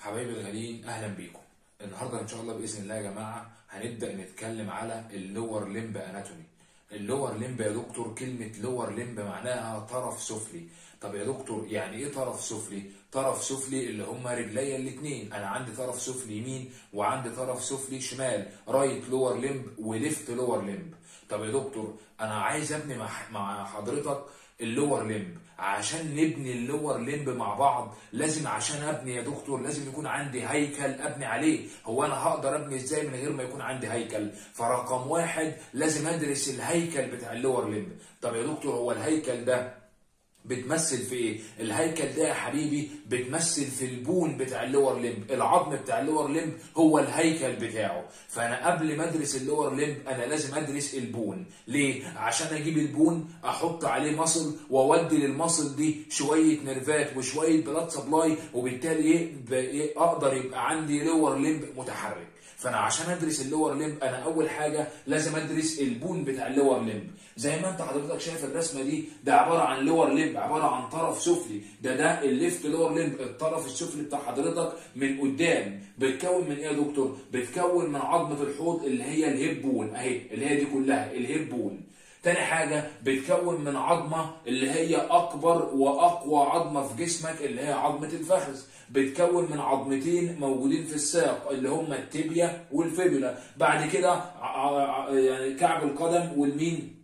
حبايبي الغاليين، اهلا بيكم. النهارده ان شاء الله باذن الله يا جماعه هنبدا نتكلم على اللور ليمب اناتومي. اللور ليمب يا دكتور، كلمه لور ليمب معناها طرف سفلي. طب يا دكتور يعني ايه طرف سفلي؟ طرف سفلي اللي هما رجليا الاثنين، انا عندي طرف سفلي يمين وعندي طرف سفلي شمال، رايت لور ليمب وليفت لور ليمب. طب يا دكتور انا عايز ابني مع حضرتك اللور ليمب. عشان نبني اللور ليمب مع بعض لازم، عشان ابني يا دكتور لازم يكون عندي هيكل ابني عليه. هو انا هقدر ابني ازاي من غير ما يكون عندي هيكل؟ فرقم واحد لازم ادرس الهيكل بتاع اللور ليمب. طب يا دكتور هو الهيكل ده بتمثل في ايه؟ الهيكل ده يا حبيبي بتمثل في البون بتاع اللور ليمب، العظم بتاع اللور ليمب هو الهيكل بتاعه. فانا قبل ما ادرس اللور ليمب انا لازم ادرس البون. ليه؟ عشان اجيب البون احط عليه مصل واودي للمصل دي شويه نيرفات وشويه بلاد سبلاي، وبالتالي اقدر يبقى عندي لور ليمب متحرك. فانا عشان ادرس اللور ليمب انا اول حاجه لازم ادرس البون بتاع اللور ليمب. زي ما انت حضرتك شايف الرسمه دي، ده عباره عن لور ليمب، عباره عن طرف سفلي. ده الليفت لور ليمب، الطرف السفلي بتاع حضرتك من قدام. بتكون من ايه يا دكتور؟ بتكون من عظمه الحوض اللي هي الهيب بون اهي، اللي هي دي كلها الهيب بون. تاني حاجة بتكون من عظمة اللي هي أكبر وأقوى عظمة في جسمك اللي هي عظمة الفخذ. بتكون من عظمتين موجودين في الساق اللي هما التibia والفيبولا. بعد كده يعني كعب القدم والمين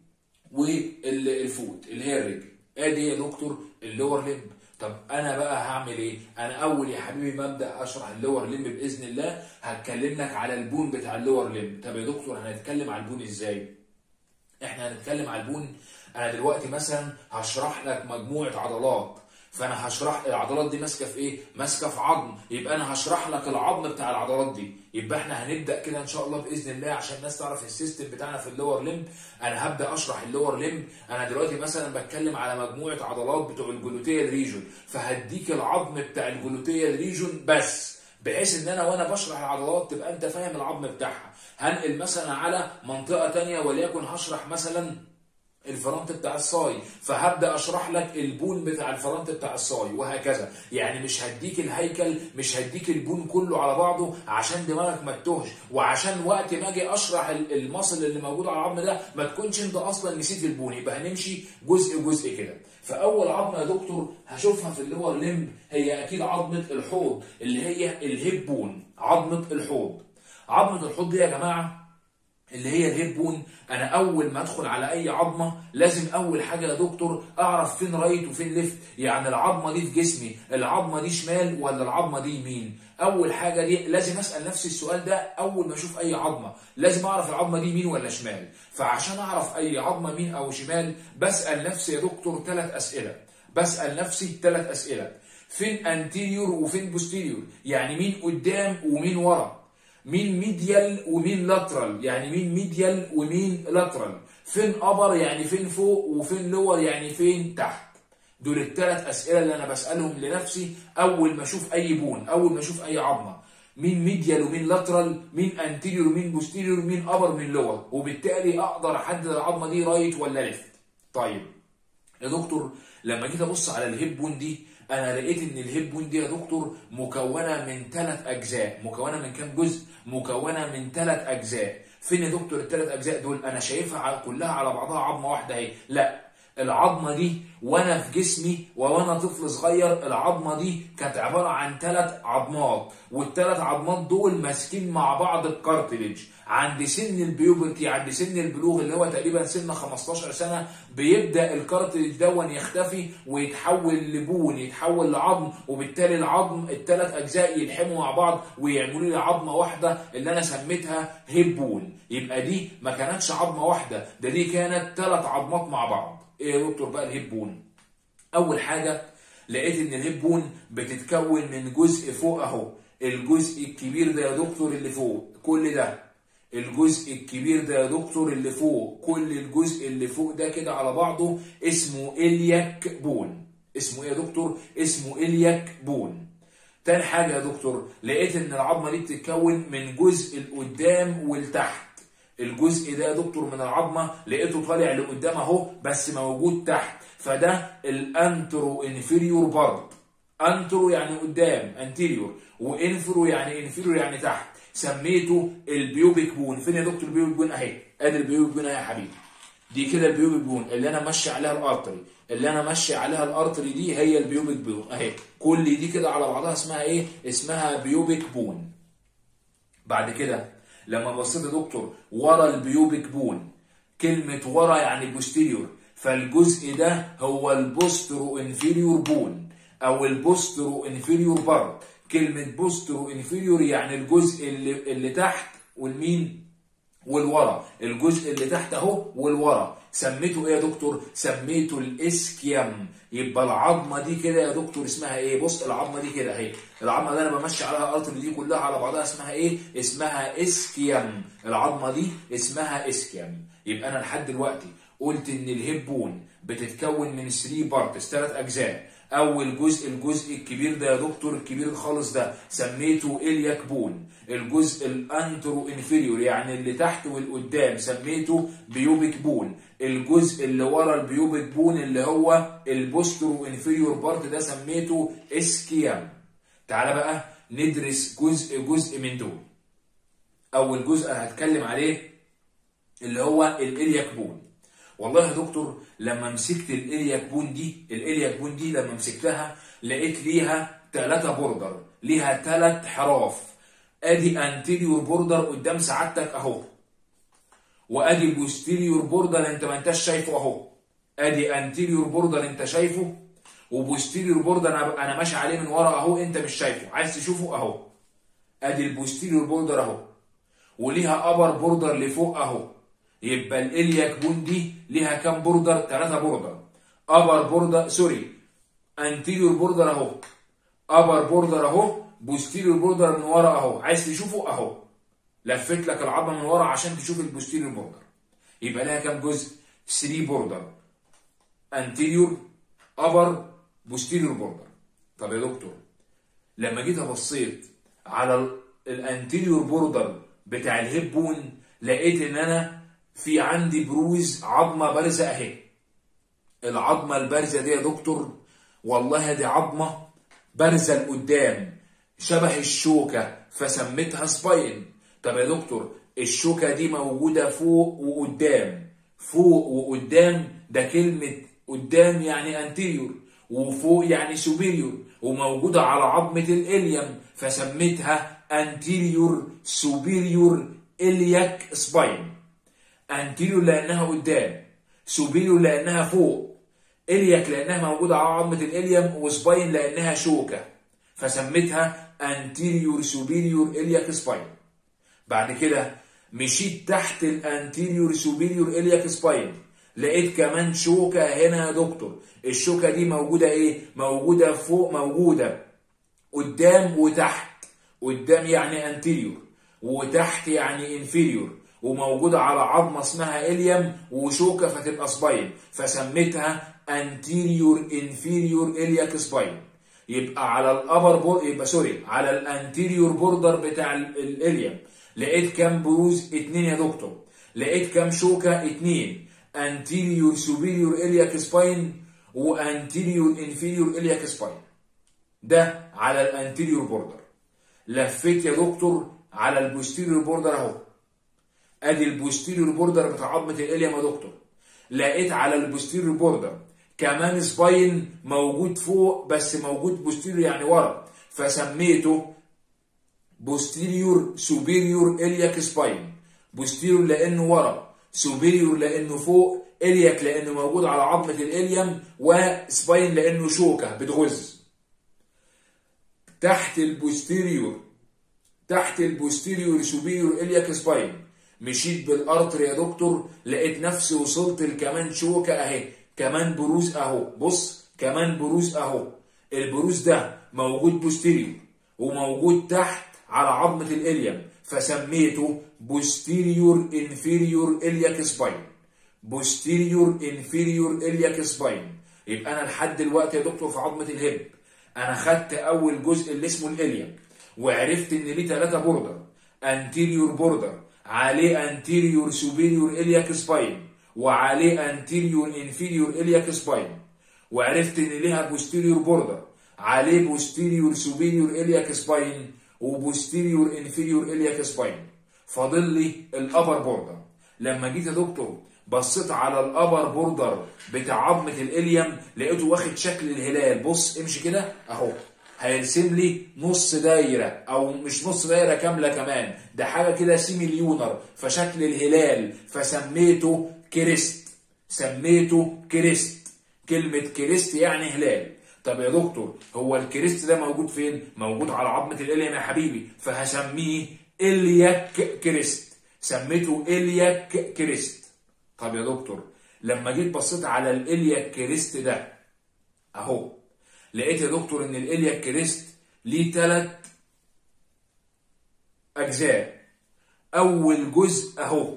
والفوت اللي هي الرجل. ادي يا دكتور اللور ليمب. طب انا بقى هعمل ايه؟ انا اول يا حبيبي ما ابدا اشرح اللور ليمب باذن الله هتكلم لك على البون بتاع اللور ليمب. طب يا دكتور هنتكلم على البون ازاي؟ احنا هنتكلم على البون. انا دلوقتي مثلا هشرح لك مجموعه عضلات، فانا هشرح العضلات دي ماسكه في ايه؟ ماسكه في عظم، يبقى انا هشرح لك العظم بتاع العضلات دي. يبقى احنا هنبدا كده ان شاء الله باذن الله عشان الناس تعرف السيستم بتاعنا في اللور ليمب. انا هبدا اشرح اللور ليمب. انا دلوقتي مثلا بتكلم على مجموعه عضلات بتوع الجلوتيال ريجون، فهديك العظم بتاع الجلوتيال ريجون بس، بحيث ان انا وانا بشرح العضلات تبقى انت فاهم العظم بتاعها. هنقل مثلا على منطقه ثانيه وليكن هشرح مثلا الفرونت بتاع الصاي، فهبدا اشرح لك البون بتاع الفرونت بتاع الصاي وهكذا. يعني مش هديك الهيكل، مش هديك البون كله على بعضه عشان دماغك ما تتوهش، وعشان وقت ما اجي اشرح المصل اللي موجود على العظم ده ما تكونش انت اصلا نسيت البون. يبقى هنمشي جزء جزء كده. فاول عظمه يا دكتور هشوفها في اللور ليمب هي اكيد عظمه الحوض اللي هي الهيب بون. عظمه الحوض، عظمه الحوض دي يا جماعه اللي هي الهيب بون. انا اول ما ادخل على اي عظمه لازم اول حاجه يا دكتور اعرف فين رايت وفين ليفت. يعني العظمه دي في جسمي، العظمه دي شمال ولا العظمه دي يمين؟ اول حاجه دي لازم اسال نفسي السؤال ده اول ما اشوف اي عظمه، لازم اعرف العظمه دي يمين ولا شمال. فعشان اعرف اي عظمه يمين او شمال بسال نفسي يا دكتور 3 اسئله. بسال نفسي 3 اسئله: فين انتيريور وفين بوستيريور؟ يعني مين قدام ومين ورا؟ مين ميديال ومين لاترال؟ يعني مين ميديال ومين لاترال؟ فين ابر يعني فين فوق، وفين لور يعني فين تحت؟ دول ال3 اسئله اللي انا بسالهم لنفسي اول ما اشوف اي بون، اول ما اشوف اي عظمه. مين ميديال ومين لاترال؟ مين انتيريور ومين بوستيريور؟ مين ابر ومين لور؟ وبالتالي اقدر احدد العظمه دي رايت ولا ليفت. طيب يا دكتور لما جيت ابص على الهيب بون دي انا لقيت ان الهيب بون دي يا دكتور مكونه من 3 اجزاء. مكونه من كام جزء؟ مكونه من 3 اجزاء. فين يا دكتور ال3 اجزاء دول؟ انا شايفها كلها على بعضها عظمه واحده اهي. لا، العظمه دي وانا في جسمي وانا طفل صغير العظمه دي كانت عباره عن 3 عظمات، وال3 عظمات دول ماسكين مع بعض الكارتليج. عند سن البيوبرتي، عند سن البلوغ اللي هو تقريبا سن 15 سنه بيبدا الكارتليج دون يختفي ويتحول لبون، يتحول لعظم، وبالتالي العظم ال3 اجزاء يلحموا مع بعض ويعملوا لي عظمه واحده اللي انا سميتها هيب بون. يبقى دي ما كانتش عظمه واحده، ده دي كانت 3 عظمات مع بعض. ايه يا دكتور بقى الهيب بون؟ اول حاجه لقيت ان الهيب بون بتتكون من جزء فوق اهو. الجزء الكبير ده يا دكتور اللي فوق كل ده، الجزء الكبير ده يا دكتور اللي فوق، كل الجزء اللي فوق ده كده على بعضه اسمه إلياك بون. اسمه ايه يا دكتور؟ اسمه إلياك بون. تاني حاجه يا دكتور لقيت ان العظمه دي بتتكون من جزء القدام والتحت. الجزء ده يا دكتور من العظمه لقيته طالع لقدام اهو بس موجود تحت، فده الانترو انفيريور بارت. انترو يعني قدام انتيريور، وانفرو يعني انفيريور يعني تحت، سميته البيوبيك بون. فين يا دكتور البيوبيك بون؟ اهي، ادي البيوبيك بون اهي يا حبيبي، دي كده البيوبيك بون اللي انا ماشي عليها الارتري، دي هي البيوبيك بون اهي، كل دي كده على بعضها اسمها ايه؟ اسمها بيوبيك بون. بعد كده لما بصيت يا دكتور ورا البيوبيك بون، كلمة ورا يعني بوستيريور، فالجزء ده هو البوسترو انفيريور بون او البوسترو انفيريور بارت. كلمة بوسترو انفيريور يعني الجزء اللي تحت والمين والورا، الجزء اللي تحت اهو والورا. سميته ايه يا دكتور؟ سميته الاسكيام. يبقى العظمه دي كده يا دكتور اسمها ايه؟ بص العظمه دي كده اهي، العظمه اللي انا بمشي عليها الارتري دي كلها على بعضها اسمها ايه؟ اسمها اسكيام. العظمه دي اسمها اسكيام. يبقى انا لحد دلوقتي قلت ان الهيب بون بتتكون من 3 بارتس، 3 اجزاء. اول جزء، الجزء الكبير ده يا دكتور، الكبير خالص ده سميته الياك بون. الجزء الانترو انفيريور يعني اللي تحت والقدام سميته بيوبيك بون. الجزء اللي ورا البيوبيك بون اللي هو البوسترو انفيريور بارت ده سميته اسكيام. تعالى بقى ندرس جزء جزء من دول. اول جزء انا هتكلم عليه اللي هو الالياك بون. والله يا دكتور لما مسكت الالياك بون دي لما مسكتها لقيت ليها 3 بوردر، ليها 3 حراف. ادي انتيريور بوردر قدام سعادتك اهو، وادي بوستيريور بوردر انت ما انتش شايفه اهو. ادي انتيريور بوردر انت شايفه، وبوستيريور بوردر انا ماشي عليه من ورا اهو، انت مش شايفه، عايز تشوفه اهو. ادي البوستيريور بوردر اهو، وليها ابر بوردر لفوق اهو. يبقى الالياك بون دي ليها كام بوردر؟ 3 بوردر. ابر بوردر انتيريور بوردر اهو، ابر بوردر اهو، بوستيريور بوردر من ورا اهو، عايز تشوفه اهو. لفت لك العظمه من ورا عشان تشوف البوستيريور بوردر. يبقى لها كام جزء؟ 3 بوردر، انتيريور، ابر، بوستيريور بوردر. طب يا دكتور لما جيت بصيت على الانتيريور بوردر بتاع الهيب بون لقيت ان انا في عندي بروز عظمه بارزه اهي. العظمه البارزه دي يا دكتور والله دي عظمه بارزه لقدام شبه الشوكه فسميتها سباين. طب يا دكتور الشوكه دي موجوده فوق وقدام، فوق وقدام ده كلمه قدام يعني انتيريور، وفوق يعني سوبيريور، وموجوده على عظمه الاليم فسميتها انتيريور سوبيريور الياك سباين. انتيريور لانها قدام، سوبيريور لانها فوق، الياك لانها موجوده على عظمه الاليم، وسباين لانها شوكه فسميتها انتيريور سوبيريور الياك سباين. بعد كده مشيت تحت الانتيريور سوبيريور الياك سباين لقيت كمان شوكه هنا يا دكتور. الشوكه دي موجوده ايه؟ موجوده فوق، موجوده قدام وتحت. قدام يعني انتيريور، وتحت يعني انفيريور، وموجوده على عظمه اسمها اليم وشوكه فتبقى سباين فسميتها انتيريور انفيريور الياك سباين. يبقى على الابر على الانتيريور بوردر بتاع الاليم لقيت كام بروز؟ 2 يا دكتور. لقيت كام شوكه؟ 2. انتيريور سوبيريور الياك سباين وانتيريور انفيريور الياك سباين. ده على الانتيريور بوردر. لفيت يا دكتور على البوستيريور بوردر اهو. ادي البوستيريور بوردر بتاع عظمه الاليم يا دكتور. لقيت على البوستيريور بوردر كمان سباين موجود فوق بس موجود بوستيريور يعني ورا فسميته بوستيريور سوبيريور الياك سباين. بوستيريور لانه ورا، سوبيريور لانه فوق، الياك لانه موجود على عظمه الاليم، وسباين لانه شوكه بتغز. تحت البوستيريور سوبيريور الياك سباين مشيت بالارتر يا دكتور لقيت نفسي وصلت لكمان شوكه اهي، كمان بروز اهو. بص كمان بروز اهو. البروز ده موجود بوستيريور وموجود تحت على عظمه الاليم فسميته بوستيريور انفيريور الياك سباين. بوستيريور انفيريور الياك سباين. يبقى انا لحد دلوقتي يا دكتور في عظمه الهيب انا خدت اول جزء اللي اسمه الاليم وعرفت ان ليه 3 بوردر. انتيريور بوردر عليه انتيريور سوبيريور الياك سباين وعليه انتيريور انفيريور الياك سباين، وعرفت ان ليها بوستيريور بوردر عليه بوستيريور سوبيريور إلياك سباين وبوستيريور انفيريور إلياك سباين. فاضل لي الابر بوردر. لما جيت يا دكتور بصيت على الابر بوردر بتاع عظمه الاليم لقيته واخد شكل الهلال. بص امشي كده اهو، هيرسم لي نص دايره، او مش نص دايره كامله كمان، ده حاجه كده سيميليونر، فشكل الهلال، فسميته كريست. سميته كريست. كلمه كريست يعني هلال. طب يا دكتور هو الكريست ده موجود فين؟ موجود على عظمه الاليم يا حبيبي، فهسميه إلياك كريست. سميته إلياك كريست. طب يا دكتور لما جيت بصيت على الإلياك كريست ده اهو، لقيت يا دكتور ان الإلياك كريست ليه 3 أجزاء. أول جزء اهو،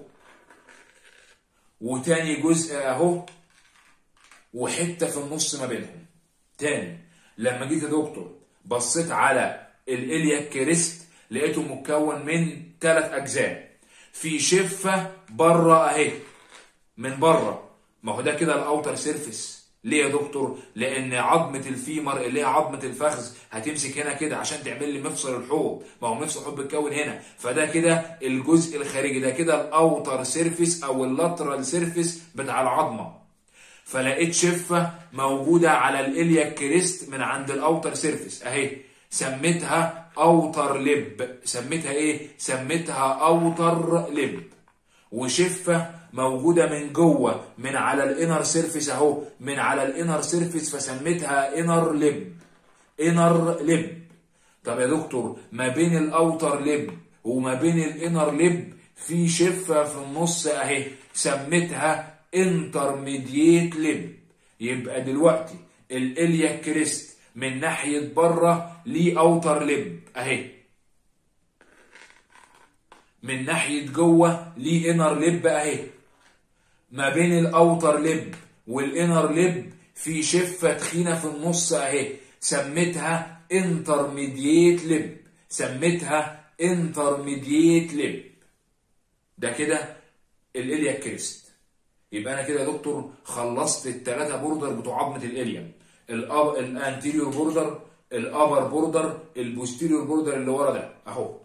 وتاني جزء اهو، وحتة في النص ما بينهم. تاني، لما جيت يا دكتور بصيت على الإلياك كريست لقيته مكون من 3 أجزاء. في شفة بره اهي من بره، ما هو ده كده الاوتر سيرفيس. ليه يا دكتور؟ لان عظمه الفيمر اللي هي عظمه الفخذ هتمسك هنا كده عشان تعمل لي مفصل الحوض، ما هو مفصل الحوض بيتكون هنا، فده كده الجزء الخارجي، ده كده الاوتر سيرفيس او اللاترال سيرفيس بتاع العظمه. فلقيت شفه موجوده على الالياك كريست من عند الاوتر سيرفيس اهي، سميتها اوتر لب. سميتها ايه؟ سميتها اوتر لب. وشفه موجوده من جوه من على الانر سيرفيس اهو، من على الانر سيرفيس، فسميتها انر لب. انر لب. طب يا دكتور ما بين الاوتر لب وما بين الانر لب في شفه في النص اهي، سميتها انترميديت لب. يبقى دلوقتي الالياك كريست من ناحيه بره ليه اوتر لب اهي، من ناحيه جوه ليه انر لب اهي. ما بين الاوتر لب والانر لب في شفه تخينه في النص اهي، سميتها انترميديت لب. سميتها انترميديت لب. ده كده الالياك كريست. يبقى انا كده يا دكتور خلصت ال3 بوردر بتوع عظمه الاليم، الانتيريور بوردر، الابر بوردر، البوستيريور بوردر اللي ورا ده اهو.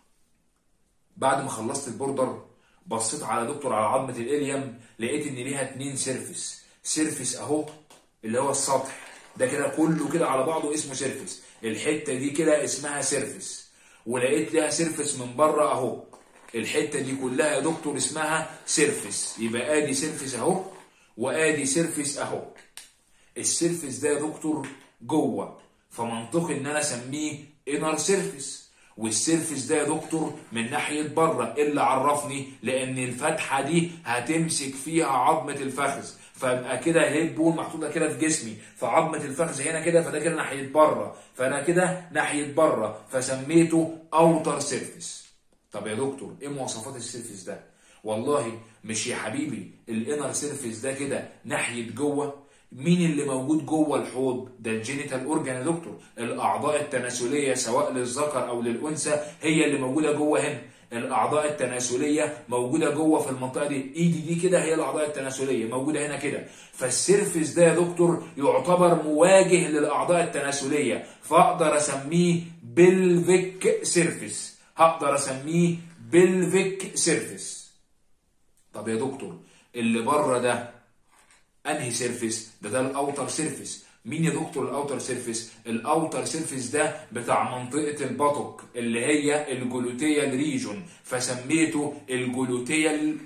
بعد ما خلصت البوردر بصيت على دكتور على عظمه الاليم، لقيت ان ليها 2 سيرفيس. سيرفيس اهو اللي هو السطح ده كده كله كده على بعضه اسمه سيرفيس، الحته دي كده اسمها سيرفيس. ولقيت ليها سيرفيس من بره اهو، الحته دي كلها يا دكتور اسمها سيرفيس. يبقى ادي سيرفيس اهو وادي سيرفيس اهو. السيرفيس ده يا دكتور جوه، فمنطقي ان انا اسميه انر سيرفيس. والسيرفيس ده يا دكتور من ناحيه بره، اللي عرفني لان الفتحه دي هتمسك فيها عظمه الفخذ، فابقى كده الهيب بون محطوطه كده في جسمي، فعظمه الفخذ هنا كده، فده كده ناحيه بره، فانا كده ناحيه بره، فسميته اوتر سيرفيس. طب يا دكتور ايه مواصفات السيرفيس ده؟ والله مش يا حبيبي الانر سيرفيس ده كده ناحيه جوه. مين اللي موجود جوه الحوض؟ ده الجينيتال اورجان يا دكتور، الاعضاء التناسليه سواء للذكر او للانثى هي اللي موجوده جوه هنا. الاعضاء التناسليه موجوده جوه في المنطقه دي، ايدي دي كده هي الاعضاء التناسليه موجوده هنا كده. فالسيرفيس ده يا دكتور يعتبر مواجه للاعضاء التناسليه، فاقدر اسميه بلفيك سيرفيس. هقدر اسميه بلفيك سيرفيس. طب يا دكتور اللي بره ده انهي سيرفيس؟ ده الاوتر سيرفيس. مين يا دكتور الاوتر سيرفيس؟ الاوتر سيرفيس ده بتاع منطقه البطق اللي هي الجلوتيال ريجون، فسميته الجلوتيال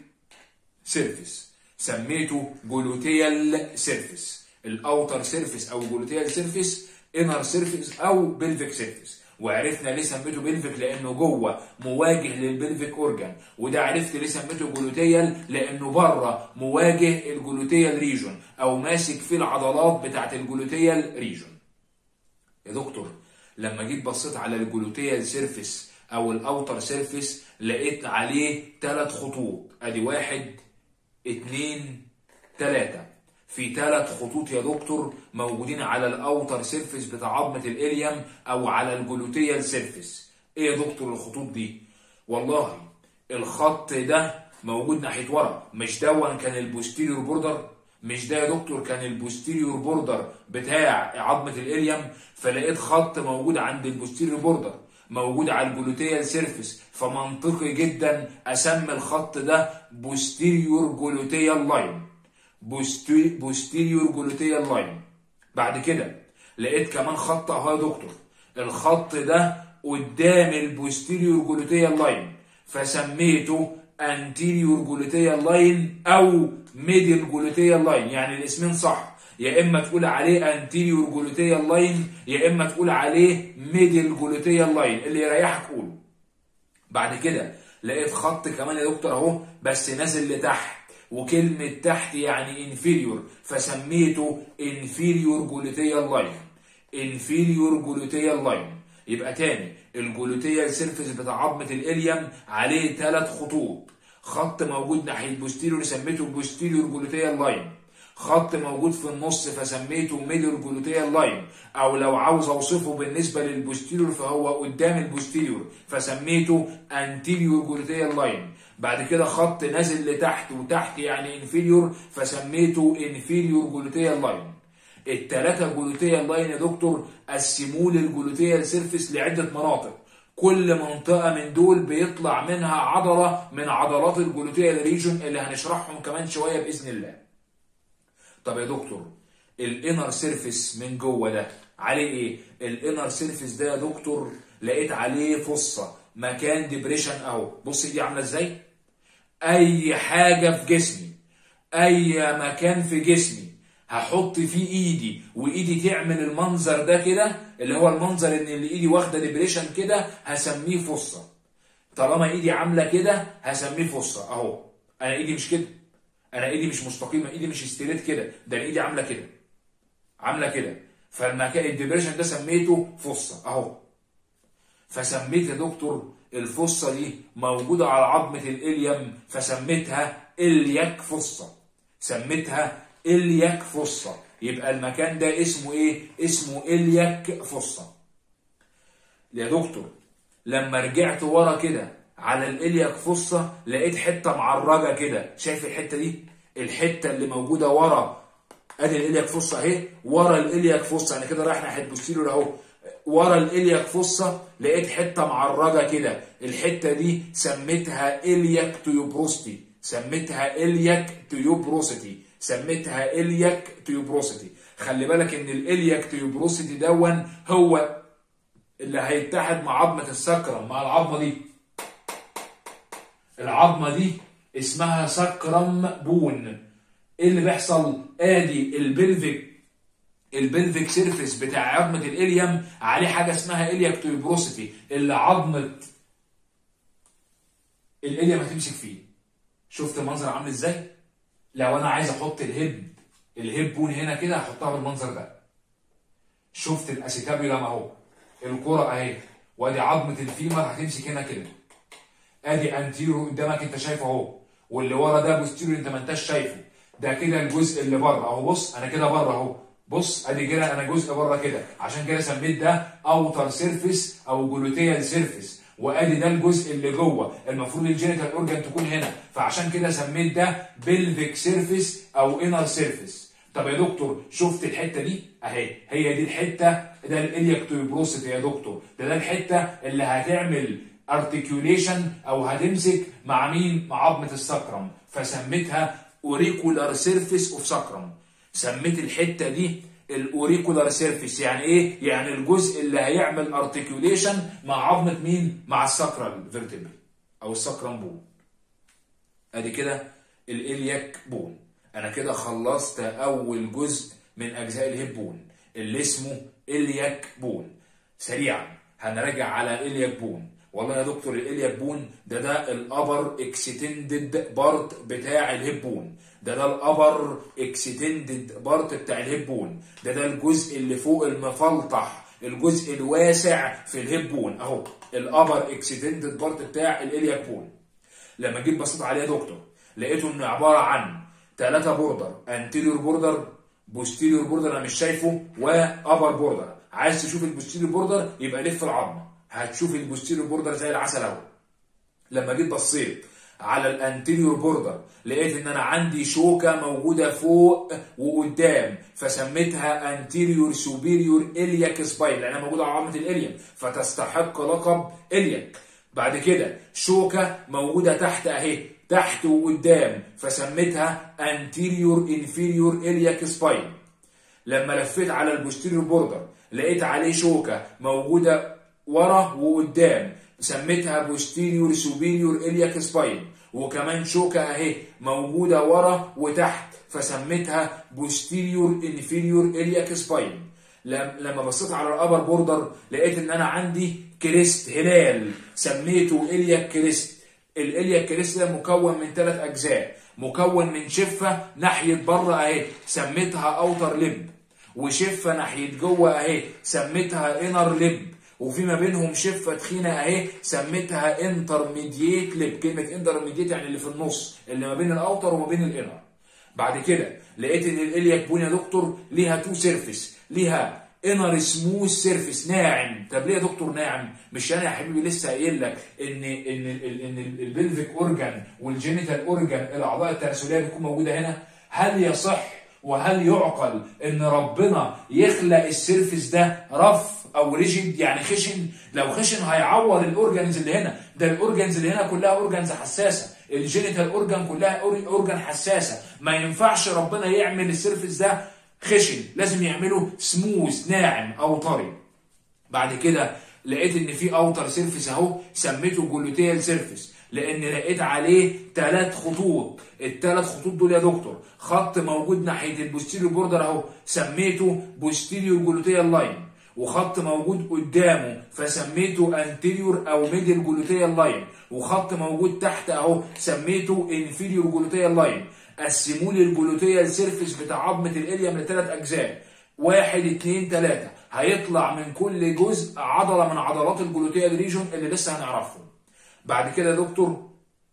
سيرفيس. سميته جلوتيال سيرفيس. الاوتر سيرفيس او جلوتيال سيرفيس، انر سيرفيس او بلفيك سيرفيس. وعرفنا ليه سميته بلفيك لانه جوه مواجه للبلفيك اورجان، وده عرفت ليه سميته جلوتيال لانه بره مواجه الجلوتيال ريجون او ماسك فيه العضلات بتاعت الجلوتيال ريجون. يا دكتور لما جيت بصيت على الجلوتيال سيرفيس او الاوتر سيرفيس لقيت عليه 3 خطوط، ادي 1 2 3. في 3 خطوط يا دكتور موجودين على الاوتر سيرفيس بتاع عظمه الاليم او على الجلوتيال سيرفيس. ايه يا دكتور الخطوط دي؟ والله الخط ده موجود ناحيه ورا، مش دون كان البوستيريور بوردر؟ مش ده يا دكتور كان البوستيريور بوردر بتاع عظمه الاليم؟ فلقيت خط موجود عند البوستيريور بوردر موجود على الجلوتيال سيرفيس، فمنطقي جدا اسمي الخط ده بوستيريور جلوتيال لاين. بوستيريور جلوتيال لاين. بعد كده لقيت كمان خط اهو يا دكتور، الخط ده قدام البوستيريور جلوتيال لاين، فسميته انتيريور جلوتيال لاين او ميدل جلوتيال لاين. يعني الاسمين صح، يا اما تقول عليه انتيريور جلوتيال لاين يا اما تقول عليه ميدل جلوتيال لاين، اللي يريحك قوله. بعد كده لقيت خط كمان يا دكتور اهو بس نازل لتحت، وكلمة تحت يعني انفيريور، فسميته انفيريور جلوتيال لاين. انفيريور جلوتيال لاين. يبقى تاني الجلوتيال سيرفيس بتاع عظمة الاليم عليه 3 خطوط. خط موجود ناحية بوستيريور سميته بوستيريور جلوتيال لاين، خط موجود في النص فسميته ميدل جلوتيال لاين، او لو عاوز اوصفه بالنسبه للبوستيريور فهو قدام البوستيريور فسميته انتيريور جلوتيال لاين. بعد كده خط نازل لتحت وتحت يعني انفيريور فسميته انفيريور جلوتيال لاين. الثلاثه جلوتيال لاين يا دكتور قسموا لي الجلوتيال سيرفيس لعده مناطق، كل منطقه من دول بيطلع منها عضله من عضلات الجلوتيال ريجون اللي هنشرحهم كمان شويه باذن الله. طب يا دكتور الانر سيرفيس من جوه ده عليه ايه؟ الانر سيرفيس ده يا دكتور لقيت عليه فصه مكان ديبريشن اهو. بص دي عامله ازاي؟ اي حاجه في جسمي، اي مكان في جسمي هحط فيه ايدي وايدي تعمل المنظر ده كده، اللي هو المنظر ان اللي ايدي واخده ديبريشن كده، هسميه فصه. طالما ايدي عامله كده هسميه فصه اهو. انا ايدي مش كده، انا ايدي مش مستقيمه، ايدي مش ستريت كده، ده ايدي عامله كده، عامله كده، فالمكان الديبريشن ده سميته فصه اهو. فسميت يا دكتور الفصه دي موجوده على عظمه الاليم فسميتها الياك فصه. سميتها الياك فصه. يبقى المكان ده اسمه ايه؟ اسمه الياك فصه. يا دكتور لما رجعت ورا كده على الالياك فصه لقيت حته معرجه كده، شايف الحته دي؟ الحته اللي موجوده ورا ادي الالياك فصه اهي، ورا الالياك فصه انا كده رايح ناحيه بوستيريور اهو، ورا الالياك فصه لقيت حته معرجه كده، الحته دي سميتها الياك تيوبروستي. سميتها الياك تيوبروسيتي. سميتها الياك تيوبروسيتي. خلي بالك ان الالياك تيوبروسيتي دون هو اللي هيتحد مع عظمه السكرم، مع العظمه دي. العظمه دي اسمها سكرم بون. ايه اللي بيحصل؟ ادي البلفيك سيرفيس بتاع عظمه الاليم عليه حاجه اسمها الياك تيوبروسيتي، اللي عظمه الاليم هتمسك فيه. شفت المنظر عامل ازاي؟ لو انا عايز احط الهيب بون هنا كده هحطها بالمنظر ده. شفت الاسيتابيولم اهو، الكرة اهي، وادي عظمه الفيمر هتمسك هنا كده. ادي انتيرو قدامك انت شايفه اهو، واللي ورا ده بوستيرو انت ما انتش شايفه. ده كده الجزء اللي بره اهو. بص انا كده بره اهو، بص ادي كده انا جزء بره كده، عشان كده سميت ده اوتر سيرفيس او جلوتيال سيرفيس. وادي ده الجزء اللي جوه، المفروض الجينيتال اورجان تكون هنا، فعشان كده سميت ده بلفيك سيرفيس او انر سيرفيس. طب يا دكتور شفت الحته دي اهي، هي دي الحته، ده الالياك تيوبروسيتي يا دكتور، ده الحته اللي هتعمل ارتكيوليشن او هتمسك مع مين؟ مع عظمه السكرم، فسميتها اوريكولار سيرفيس اوف سكرم. سميت الحته دي الاوريكولار سيرفيس. يعني ايه؟ يعني الجزء اللي هيعمل ارتكيوليشن مع عظمه مين؟ مع الساكرال فيرتبري او الساكرم بون. ادي كده الالياك بون. انا كده خلصت اول جزء من اجزاء الهيب بون اللي اسمه الياك بون. سريعا هنراجع على الالياك بون. والله يا دكتور الالياك بون ده الابر اكستندد بارت بتاع الهيب بون، ده الابر اكستندد بارت بتاع الهيب بون، ده الجزء اللي فوق المفلطح، الجزء الواسع في الهيب بون اهو، الابر اكستندد بارت بتاع الالياك بون. لما جيت بصيت عليه يا دكتور لقيته انه عباره عن 3 بوردر، انتيريور بوردر، بوستيريور بوردر انا مش شايفه، وابر بوردر. عايز تشوف البوستيريور بوردر يبقى لف العظمه، هتشوف البوستيريور بوردر زي العسل اهو. لما جيت بصيت على الانتيريور بوردر لقيت ان انا عندي شوكه موجوده فوق وقدام فسميتها انتيريور سوبيريور الياك سباين لانها موجوده على عظمه الاليم فتستحق لقب الياك. بعد كده شوكه موجوده تحت اهي تحت وقدام فسميتها انتيريور انفيريور الياك سباين. لما لفيت على البوستيريور بوردر لقيت عليه شوكه موجوده ورا وقدام سميتها بوستيريور سوبيريور الياك سباين. وكمان شوكه اهي موجوده ورا وتحت فسميتها بوستيريور انفيريور الياك سباين. لما بصيت على الابر بوردر لقيت ان انا عندي كريست هلال سميته الياك كريست. الالياك كريست ده مكون من 3 اجزاء، مكون من شفه ناحيه بره اهي سميتها اوتر ليب، وشفه ناحيه جوه اهي سميتها انر ليب، وفي ما بينهم شفه تخينه اهي سميتها انترميديت ليب. كلمه انترميديت يعني اللي في النص اللي ما بين الاوتر وما بين الانر. بعد كده لقيت ان الالياك بون يا دكتور ليها 2 سيرفيس، ليها انر سموث سيرفيس ناعم. طب ليه يا دكتور ناعم؟ مش انا يا حبيبي لسه قايل لك ان البلفيك اورجان والجينيتال اورجان الاعضاء التناسليه بتكون موجوده هنا؟ هل يصح وهل يعقل ان ربنا يخلق السيرفيس ده رف او ريجيد يعني خشن؟ لو خشن هيعور الاورجانز اللي هنا، ده الاورجانز اللي هنا كلها اورجانز حساسه، الجينيتال اورجان كلها اورجان حساسه، ما ينفعش ربنا يعمل السيرفيس ده خشن، لازم يعمله سموث ناعم او طري. بعد كده لقيت ان في اوتر سيرفيس اهو سميته جلوتيال سيرفيس لان لقيت عليه 3 خطوط. ال3 خطوط دول يا دكتور خط موجود ناحيه البوستيريور بوردر اهو سميته بوستيريور جلوتيال لاين، وخط موجود قدامه فسميته انتيريور او ميدل جلوتيال لاين، وخط موجود تحت اهو سميته انفيريور جلوتيال لاين. قسموا لي الجلوتيال سيرفيس بتاع عظمه الاليم ل3 اجزاء، 1 2 3 هيطلع من كل جزء عضله من عضلات الجلوتيال ريجون اللي لسه هنعرفهم. بعد كده يا دكتور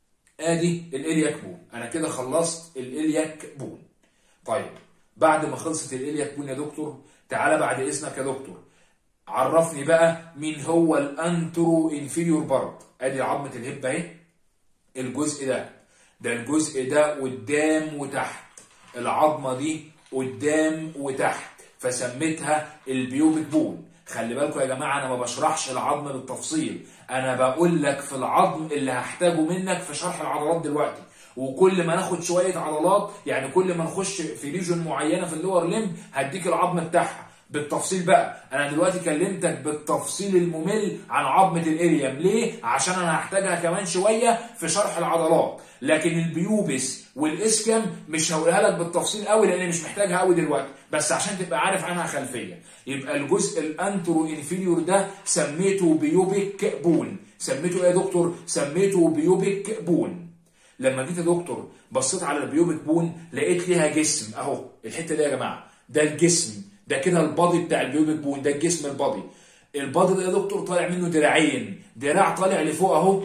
ادي الالياك بون، انا كده خلصت الالياك بون. طيب بعد ما خلصت الالياك بون يا دكتور تعالى بعد اذنك يا دكتور عرفني بقى مين هو الانترو انفيريور بارت. ادي عظمه الهب اهي، الجزء ده الجزء ده قدام وتحت، العظمه دي قدام وتحت فسميتها البيوبيك بون. خلي بالكم يا جماعه انا ما بشرحش العظم بالتفصيل، انا بقول لك في العظم اللي هحتاجه منك في شرح العضلات دلوقتي. وكل ما ناخد شويه عضلات يعني كل ما نخش في ريجون معينه في اللور ليمب هديك العظم بتاعها بالتفصيل. بقى انا دلوقتي كلمتك بالتفصيل الممل عن عظمه الاليم، ليه؟ عشان انا هحتاجها كمان شويه في شرح العضلات، لكن البيوبس والاسكم مش هقولها لك بالتفصيل قوي لان مش محتاجها قوي دلوقتي، بس عشان تبقى عارف عنها خلفيه. يبقى الجزء الانترو انفيريور ده سميته بيوبيك بون. سميته ايه يا دكتور؟ سميته بيوبيك بون. لما جيت يا دكتور بصيت على البيوبيك بون لقيت ليها جسم اهو، الحته دي يا جماعه ده الجسم، ده كده البادي بتاع البيوبيك بون، ده الجسم البادي. البادي ده يا دكتور طالع منه دراعين، دراع طالع لفوق اهو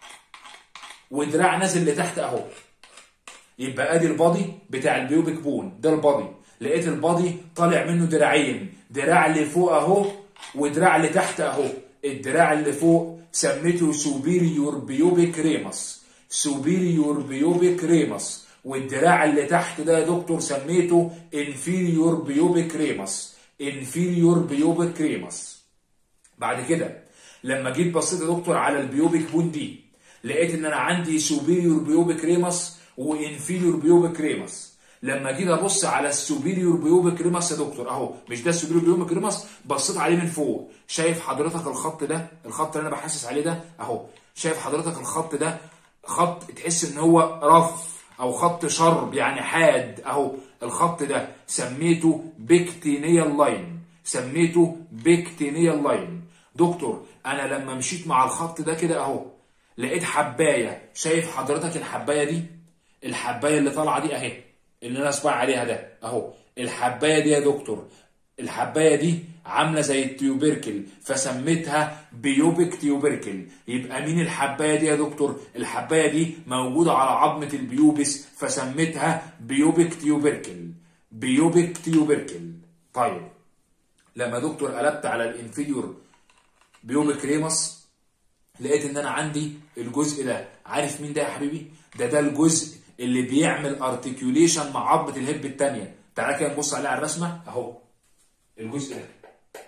ودراع نازل لتحت اهو. يبقى ادي البادي بتاع البيوبيك بون، ده البادي. لقيت البادي طالع منه دراعين، دراع لفوق اهو ودراع لتحت اهو. الدراع اللي فوق سميته سوبيريور بيوبيك ريمس، سوبيريور بيوبيك ريمس. والدراع اللي تحت ده يا دكتور سميته انفيريور بيوبيك ريمس، انفيريور بيوبيك ريمس. بعد كده لما جيت بصيت يا دكتور على البيوبيك بون دي لقيت ان انا عندي سوبيريور بيوبيك ريمس وانفيريور بيوبيك ريمس. لما جيت ابص على السوبيريور بيوبيك ريمس يا دكتور اهو، مش ده السوبيريور بيوبيك ريمس؟ بصيت عليه من فوق، شايف حضرتك الخط ده، الخط اللي انا بحسس عليه ده اهو، شايف حضرتك الخط ده خط تحس ان هو رف او خط شرب يعني حاد اهو. الخط ده سميته بيكتينيال لاين، سميته بيكتينيال لاين. دكتور انا لما مشيت مع الخط ده كده اهو لقيت حبايه، شايف حضرتك الحبايه دي؟ الحبايه اللي طالعه دي اهي اللي انا اصبع عليها ده اهو، الحبايه دي يا دكتور الحبايه دي عامله زي التيوبركل فسميتها بيوبيك تيوبركل. يبقى مين الحبايه دي يا دكتور؟ الحبايه دي موجوده على عظمه البيوبس فسميتها بيوبيك تيوبركل، بيوبيك تيوبركل. طيب لما دكتور قلبت على الانفيريور بيوبيك ريمس لقيت ان انا عندي الجزء ده. عارف مين ده يا حبيبي؟ ده الجزء اللي بيعمل ارتكيوليشن مع عظمه الهب الثانيه. تعالى كده نبص عليه على الرسمه اهو. الجزء ده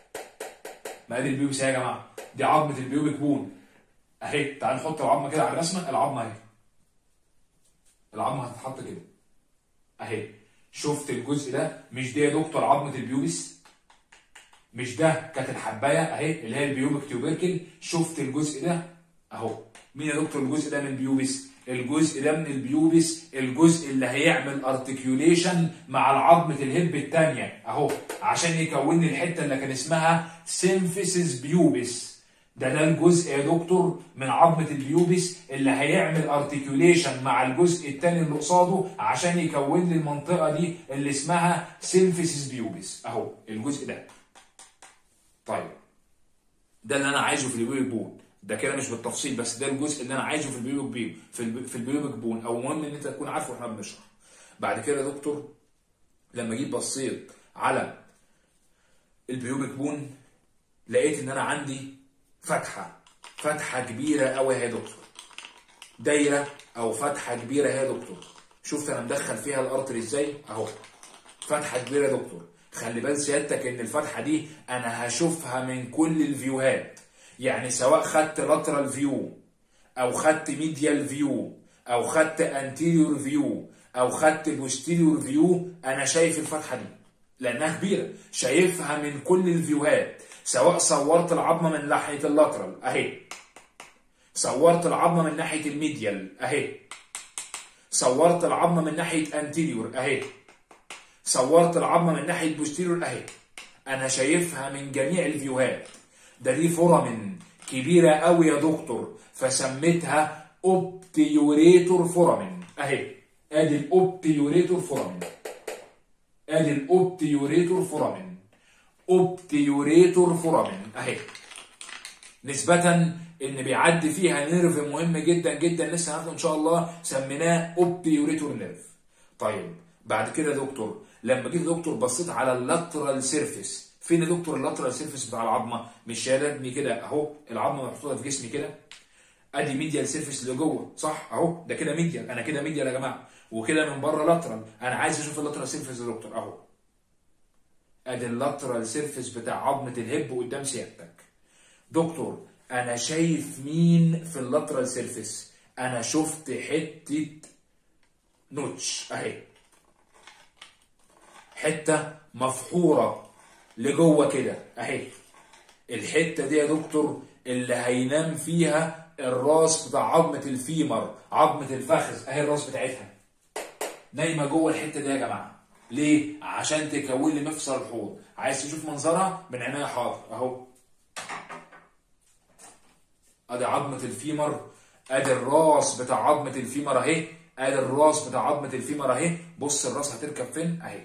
ما ادي البيوبس يا جماعه، دي عظمه البيوبك بون اهي. تعال نحط العظمه كده على الرسمه، العظمه اهي، العظمه هتتحط كده اهي. شفت الجزء ده؟ مش دي يا دكتور عظمه البيوبس؟ مش ده كانت الحبايه اهي اللي هي البيوبك تيوبركل؟ شفت الجزء ده اهو. مين يا دكتور الجزء ده من البيوبس؟ الجزء ده من البيوبس الجزء اللي هيعمل ارتكيوليشن مع العظمه الهب الثانيه اهو، عشان يكون لي الحته اللي كان اسمها سيمفيسيس بيوبس. ده الجزء يا دكتور من عظمه البيوبس اللي هيعمل ارتكيوليشن مع الجزء الثاني اللي قصاده عشان يكون لي المنطقه دي اللي اسمها سيمفيسيس بيوبس اهو. الجزء ده طيب ده اللي انا عايزه في البيوبك بون. ده كده مش بالتفصيل، بس ده الجزء اللي انا عايزه في البيوبك بيو في البيوبك بون، او مهم ان انت تكون عارفه واحنا بنشرح. بعد كده يا دكتور لما جيت بصيت على البيوبك بون لقيت ان انا عندي فتحه كبيره قوي يا دكتور، دايره او فتحه كبيره يا دكتور. شفت انا مدخل فيها الارتري ازاي اهو، فتحه كبيره يا دكتور. خلي بال سيادتك ان الفتحه دي انا هشوفها من كل الفيوهات، يعني سواء خدت لاترال فيو او خدت ميديال فيو او خدت انتيريور فيو او خدت بوستيريور فيو، انا شايف الفتحه دي لانها كبيره، شايفها من كل الفيوهات. سواء صورت العظمه من ناحيه اللاترال اهي، صورت العظمه من ناحيه الميديال اهي، صورت العظمه من ناحيه انتيريور اهي، صورت العظمه من ناحيه بوستيريور اهي، انا شايفها من جميع الفيوهات. دي فورامين كبيره قوي يا دكتور، فسميتها اوبتيوريتور فورامين اهي. ادي الاوبتيوريتور فورامين، ادي الاوبتيوريتور فورامين، اوبتيوريتور فورامين اهي. نسبة ان بيعدي فيها نيرف مهم جدا جدا لسه هناخده ان شاء الله، سميناه اوبتيوريتور نيرف. طيب بعد كده يا دكتور لما جيت دكتور بصيت على اللاترال سيرفيس، فين يا دكتور اللاترال سيرفيس بتاع العظمه؟ مش شايلني كده اهو، العظمه محطوطه في جسمي كده، ادي ميديال سيرفيس اللي جوه صح اهو، ده كده ميديال، انا كده ميديال يا جماعه، وكده من بره لاترال. انا عايز اشوف اللاترال سيرفيس يا دكتور اهو، ادي اللاترال سيرفيس بتاع عظمه الهب قدام سيادتك. دكتور انا شايف مين في اللاترال سيرفيس؟ انا شفت حته نوتش اهي، حته مفحوره لجوه كده اهي. الحته دي يا دكتور اللي هينام فيها الراس بتاع عظمه الفيمر، عظمه الفخذ اهي، الراس بتاعتها نايمه جوه الحته دي يا جماعه. ليه؟ عشان تكون لي مفصل الحوض. عايز تشوف منظرها من عينيا؟ حاضر اهو. ادي عظمه الفيمر، ادي الراس بتاع عظمه الفيمر اهي، ادي الراس بتاع عظمه الفيمر اهي. بص الراس هتركب فين اهي،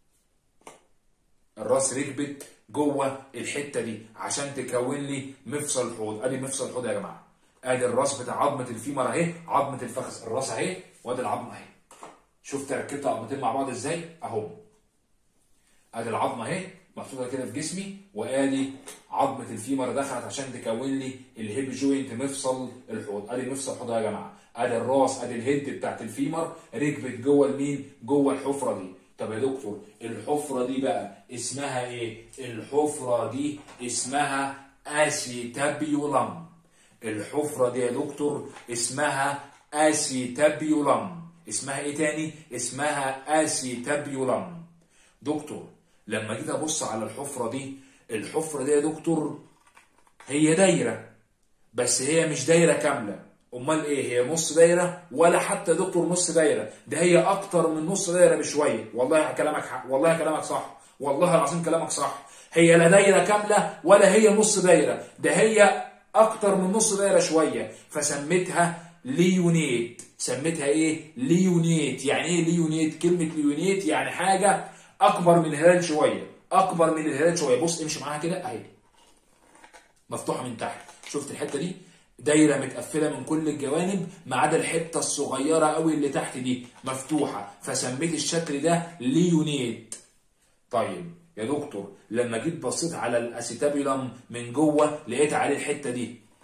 الراس ركبت جوه الحته دي عشان تكون لي مفصل الحوض. ادي مفصل الحوض يا جماعه، ادي الراس بتاع عظمه الفيمر اهي، عظمه الفخذ، الراس اهي وادي العظمه اهي. شفت ركبت عظمتين مع بعض ازاي اهو. ادي العظمه اهي محطوطه كده في جسمي، وادي عظمه الفيمر دخلت عشان تكون لي الهيب جوينت مفصل الحوض. ادي مفصل الحوض يا جماعه، ادي الراس، ادي الهيد بتاعت الفيمر ركبت جوه المين؟ جوه الحفره دي. طب يا دكتور الحفره دي بقى اسمها ايه؟ الحفره دي اسمها اسيتابيولم. الحفره دي يا دكتور اسمها اسيتابيولم. اسمها ايه تاني؟ اسمها اسيتابيولم. دكتور لما جيت ابص على الحفره دي، الحفره دي يا دكتور هي دايره، بس هي مش دايره كامله. امال ايه؟ هي نص دايره، ولا حتى يا دكتور نص دايره، ده هي اكتر من نص دايره بشويه. والله كلامك حق، والله كلامك صح، والله العظيم كلامك صح. هي لا دايره كامله ولا هي نص دايره، ده هي اكتر من نص دايره شويه، فسميتها ليونيت. سميتها ايه؟ ليونيت. يعني ايه ليونيت؟ كلمه ليونيت يعني حاجه اكبر من الهلال شويه، اكبر من الهلال شويه. بص امشي معاها كده اهي، مفتوحه من تحت. شفت الحته دي؟ دايره متقفله من كل الجوانب ما عدا الحته الصغيره قوي اللي تحت دي مفتوحه، فسميت الشكل ده ليونيت. طيب يا دكتور لما جيت بصيت على الاسيتابيولم من جوه لقيت عليه الحته دي،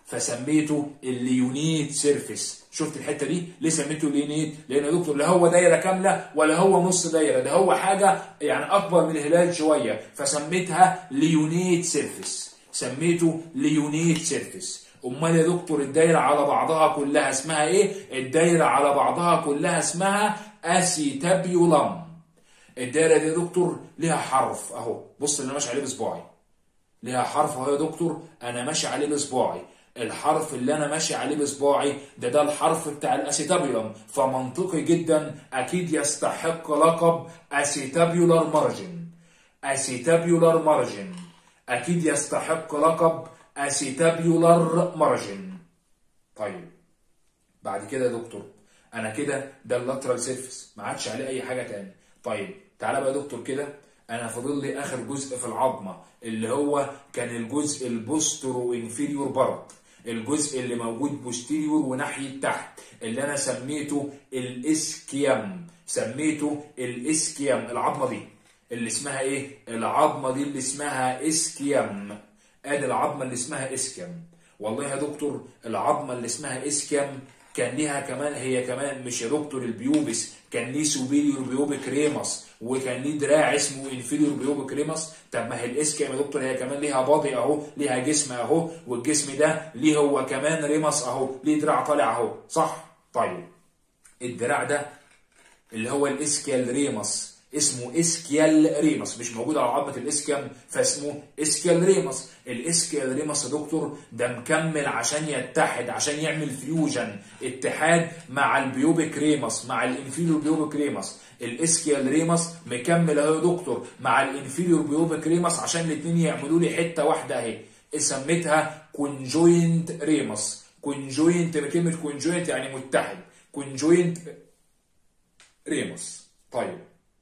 فسميته الليونيت سيرفيس. شفت الحته دي ليه سميته ليونيت؟ لان يا دكتور لا هو دايره كامله ولا هو نص دايره، ده هو حاجه يعني اكبر من الهلال شويه، فسميتها ليونيت سيرفيس. سميته ليونيت سيرفيس. امال يا دكتور الدايره على بعضها كلها اسمها ايه؟ الدايره على بعضها كلها اسمها اسيتابيولم. الدايره دي يا دكتور ليها حرف اهو، بص اللي انا ماشي عليه بصباعي، ليها حرف اهو يا دكتور انا ماشي عليه بصباعي. الحرف اللي انا ماشي عليه بصباعي ده الحرف بتاع الاسيتابيولم، فمنطقي جدا اكيد يستحق لقب اسيتابيولار مارجن. اسيتابيولار مارجن اكيد يستحق لقب اسيتابيولار مارجن. طيب بعد كده يا دكتور انا كده ده اللاترال سيرفيس ما عادش عليه اي حاجه تاني. طيب تعالى بقى يا دكتور كده انا فاضل لي اخر جزء في العظمه اللي هو كان الجزء البوسترو انفيريور بارت، الجزء اللي موجود بوستيريور وناحيه تحت اللي انا سميته الاسكيام. سميته الاسكيام. العظمه دي اللي اسمها ايه؟ العظمه دي اللي اسمها اسكيام. ادي العظمه اللي اسمها اسكيام. والله يا دكتور العظمه اللي اسمها اسكيام كان ليها كمان، هي كمان مش يا دكتور البيوبس، كان ليه سوبيريور بيوبيك ريمس وكان ليه دراع اسمه انفيريور بيوبيك ريمس. طب ما هي الاسكيام يا دكتور هي كمان ليها باضي اهو، ليها جسم اهو، والجسم ده ليه هو كمان ريمس اهو، ليه دراع طالع اهو، صح؟ طيب الدراع ده اللي هو الاسكيال ريمس اسمه اسكيال ريمس، مش موجود على عظمه الاسكيام فاسمه اسكيال ريمس. الاسكيال ريمس يا دكتور ده مكمل عشان يتحد، عشان يعمل فيوجن، اتحاد مع البيوبيك ريمس، مع الانفيريور بيوبيك ريمس. الاسكيال ريمس مكمل اهو يا دكتور مع الانفيريور بيوبيك ريمس عشان الاثنين يعملوا لي حته واحده اهي، سميتها كونجوينت ريمس. كونجوينت بكلمه كونجوينت يعني متحد، كونجوينت ريمس. طيب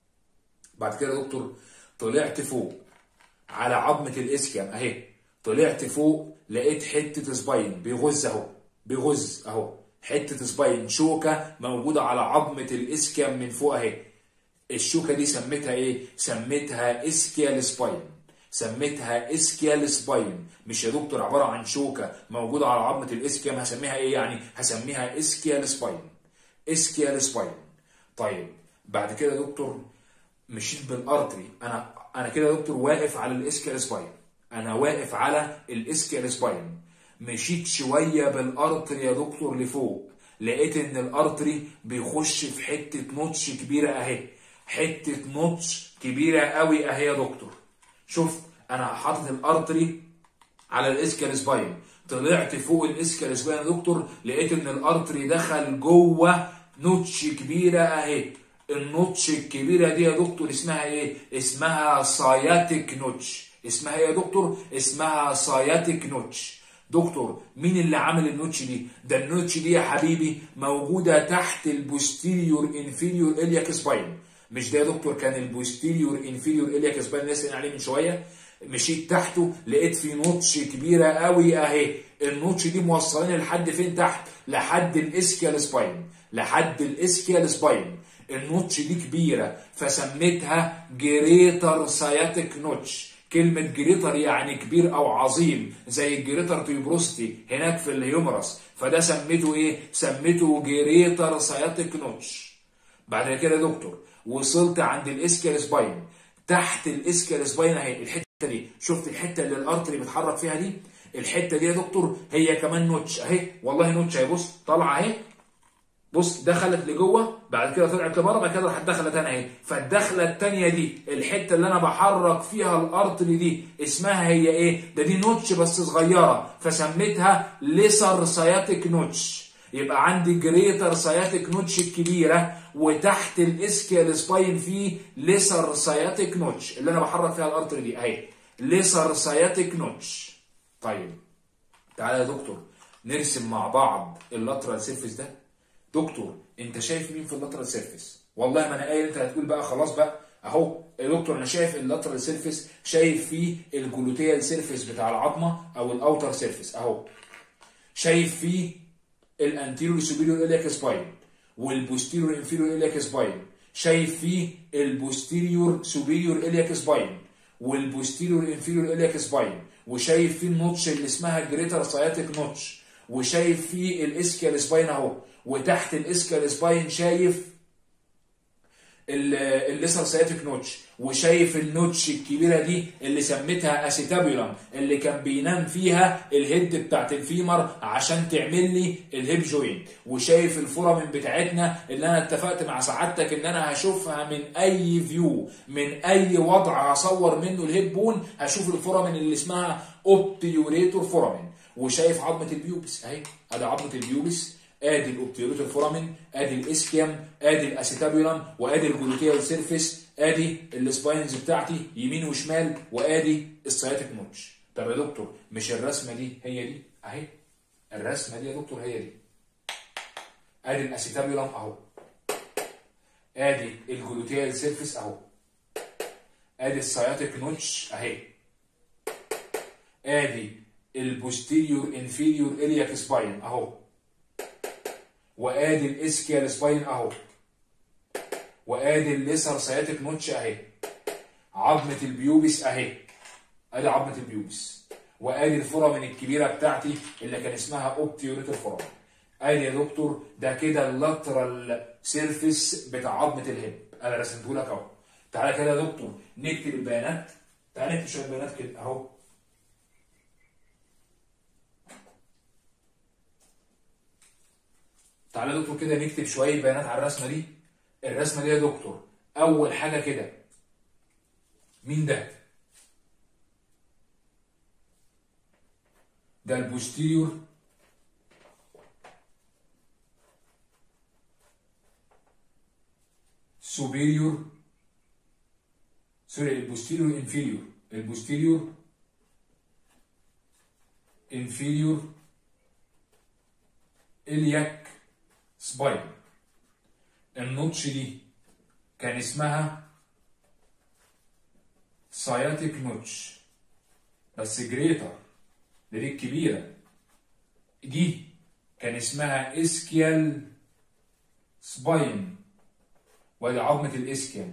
بعد كده يا دكتور طلعت فوق على عظمه الاسكيام اهي، طلعت فوق لقيت حته سباين بيغز اهو، بيغز اهو حته سباين، شوكه موجوده على عظمه الاسكيام من فوق اهي. الشوكه دي سميتها ايه؟ سميتها اسكيال سباين. سميتها اسكيال سباين. مش يا دكتور عباره عن شوكه موجوده على عظمه الاسكيام، هسميها ايه يعني؟ هسميها اسكيال سباين. اسكيال سباين. طيب بعد كده يا دكتور مشيت بالارتري، انا كده يا دكتور واقف على الاسكيال سباين، انا واقف على الاسكيال سباين. مشيت شويه بالارتري يا دكتور لفوق، لقيت ان الارتري بيخش في حته نوتش كبيره اهي، حته نوتش كبيره قوي اهي يا دكتور. شفت انا حاطط الارتري على الاسكيال سباين، طلعت فوق الاسكيال سباين يا دكتور لقيت ان الارتري دخل جوه نوتش كبيره اهي. النوتش الكبيره دي يا دكتور اسمها ايه؟ اسمها ساياتيك نوتش. اسمها ايه يا دكتور؟ اسمها ساياتيك نوتش. دكتور مين اللي عامل النوتش دي؟ ده النوتش دي يا حبيبي موجوده تحت البوستيريور انفيريور الياك سباين. مش ده يا دكتور كان البوستيريور انفيريور الياك سباين اللي لسه عليه من شويه؟ مشيت تحته لقيت في نوتش كبيره قوي اهي. النوتش دي موصلاني لحد فين تحت؟ لحد الاسكيال سباين، لحد الاسكيال سباين. النوتش دي كبيره فسميتها جريتر ساياتيك نوتش. كلمه جريتر يعني كبير او عظيم، زي الجريتر تيوبروستي هناك في الهيومرس، فده سميته ايه؟ سميته جريتر ساياتيك نوتش. بعد كده يا دكتور وصلت عند الاسكيال سباين، تحت الاسكيال سباين اهي الحته دي، شفت الحته اللي الارتري بيتحرك فيها دي؟ الحته دي يا دكتور هي كمان نوتش اهي، والله نوتش اهي، بص طالعه اهي، بص دخلت لجوه بعد كده طلعت لبره بعد كده راحت داخله تاني اهي. فالدخله الثانيه دي الحته اللي انا بحرك فيها الارتري دي اسمها هي ايه؟ ده دي نوتش بس صغيره فسميتها ليسر ساياتيك نوتش. يبقى عندي جريتر ساياتيك نوتش الكبيره وتحت الاسكيال سباين فيه ليسر ساياتيك نوتش اللي انا بحرك فيها الارتري دي اهي، ليسر ساياتيك نوتش. طيب تعالى يا دكتور نرسم مع بعض اللاترال سيرفيس ده. دكتور انت شايف مين في اللاترال سيرفيس؟ والله ما انا قايل انت هتقول بقى خلاص بقى اهو يا دكتور انا شايف اللاترال سيرفيس، شايف فيه الجلوتيال سيرفيس بتاع العظمه او الاوتر سيرفيس اهو، شايف فيه الانتيريور سوبيريور الياك سباين والبوستيريور انفيريور الياك سباين، شايف فيه البوستيريور سوبيريور الياك سباين والبوستيريور انفيريور الياك سباين، وشايف فيه النوتش اللي اسمها جريتر ساياتيك نوتش، وشايف فيه الاسكيال سباين اهو، وتحت الاسكيال سباين شايف الليسر سياتيك نوتش، وشايف النوتش الكبيره دي اللي سميتها اسيتابيولم اللي كان بينام فيها الهيد بتاعت الفيمر عشان تعمل لي الهيب جوينت، وشايف الفورامين بتاعتنا اللي انا اتفقت مع سعادتك ان انا هشوفها من اي فيو، من اي وضع هصور منه الهيب بون هشوف الفورامين اللي اسمها اوبتيوريتور فورامين، وشايف عظمه البيوبس اهي، ادي عظمه البيوبس، ادي الاوبتيوريتور فورامين، ادي الاسكيام، ادي الاسيتابيولم، وادي الجلوتيال سيرفيس، ادي السباينز بتاعتي يمين وشمال، وادي السياتيك نوتش. طب يا دكتور مش الرسمه دي هي دي اهي؟ الرسمه دي يا دكتور هي دي. ادي الاسيتابيولم اهو، ادي الجلوتيال سيرفيس اهو، ادي السياتيك نوتش اهي، ادي البوستيريور انفيريور الياك سباين اهو، وادي الاسكيال سباين اهو، وادي الليسر سياتيك نوتش اهي، عظمه البيوبس اهي، ادي عظمه البيوبس، وادي الفورامين الكبيره بتاعتي اللي كان اسمها اوبتيوريتور فورامين. ادي يا دكتور ده كده اللاترال سيرفيس بتاع عظمه الهيب، انا رسمته لك اهو. تعالى كده يا دكتور نكتب البيانات، تعالى نكتب شويه بيانات كده اهو. تعالى يا دكتور كده نكتب شويه بيانات على الرسمه دي. الرسمه دي يا دكتور اول حاجه كده مين ده؟ ده البوستيريور سوبيريور، سوري البوستيريور انفيريور، البوستيريور انفيريور الياك سباين. النوتش دي كان اسمها ساياتيك نوتش بس جريتر، دي الكبيره، دي كان اسمها اسكيال سباين، وادي عظمه الاسكيال،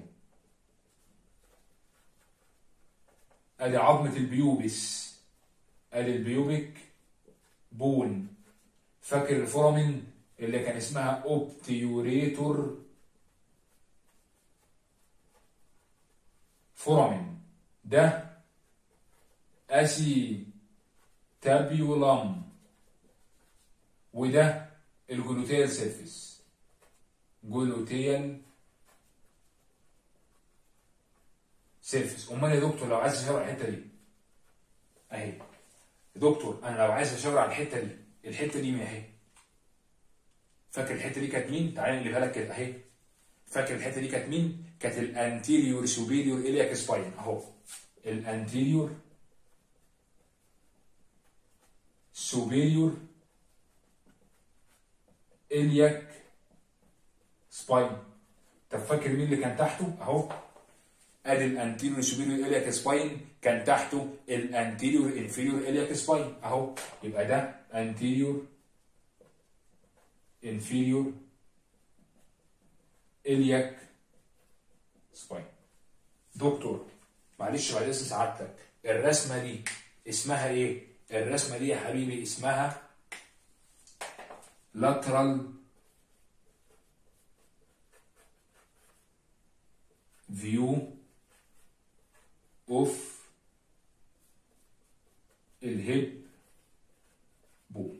ادي عظمه البيوبس، ادي البيوبيك بون. فاكر الفورامين اللي كان اسمها اوبتيوريتور فورامين، ده اسيتابيولم، وده الجلوتيال سيرفيس، جلوتيال سيرفيس. امال يا دكتور لو عايز اشاور على الحته دي اهي، يا دكتور انا لو عايز اشاور على الحته دي، الحته دي مين اهي؟ فاكر الحته دي كانت مين؟ تعالى نقلبها لك كده اهي. فاكر الحته دي كانت مين؟ كانت الانتيريور سوبيريور الياك سباين اهو، الانتيريور سوبيريور الياك سباين. طب فاكر مين اللي كان تحته؟ اهو ادي الانتيريور سوبيريور الياك سباين، كان تحته الانتيريور انفيريور الياك سباين اهو، يبقى ده انتيريور انفيريور الياك سباين. دكتور معلش بعد اذن سعادتك الرسمه دي اسمها ايه؟ الرسمه دي يا حبيبي اسمها lateral view of الهيب بون.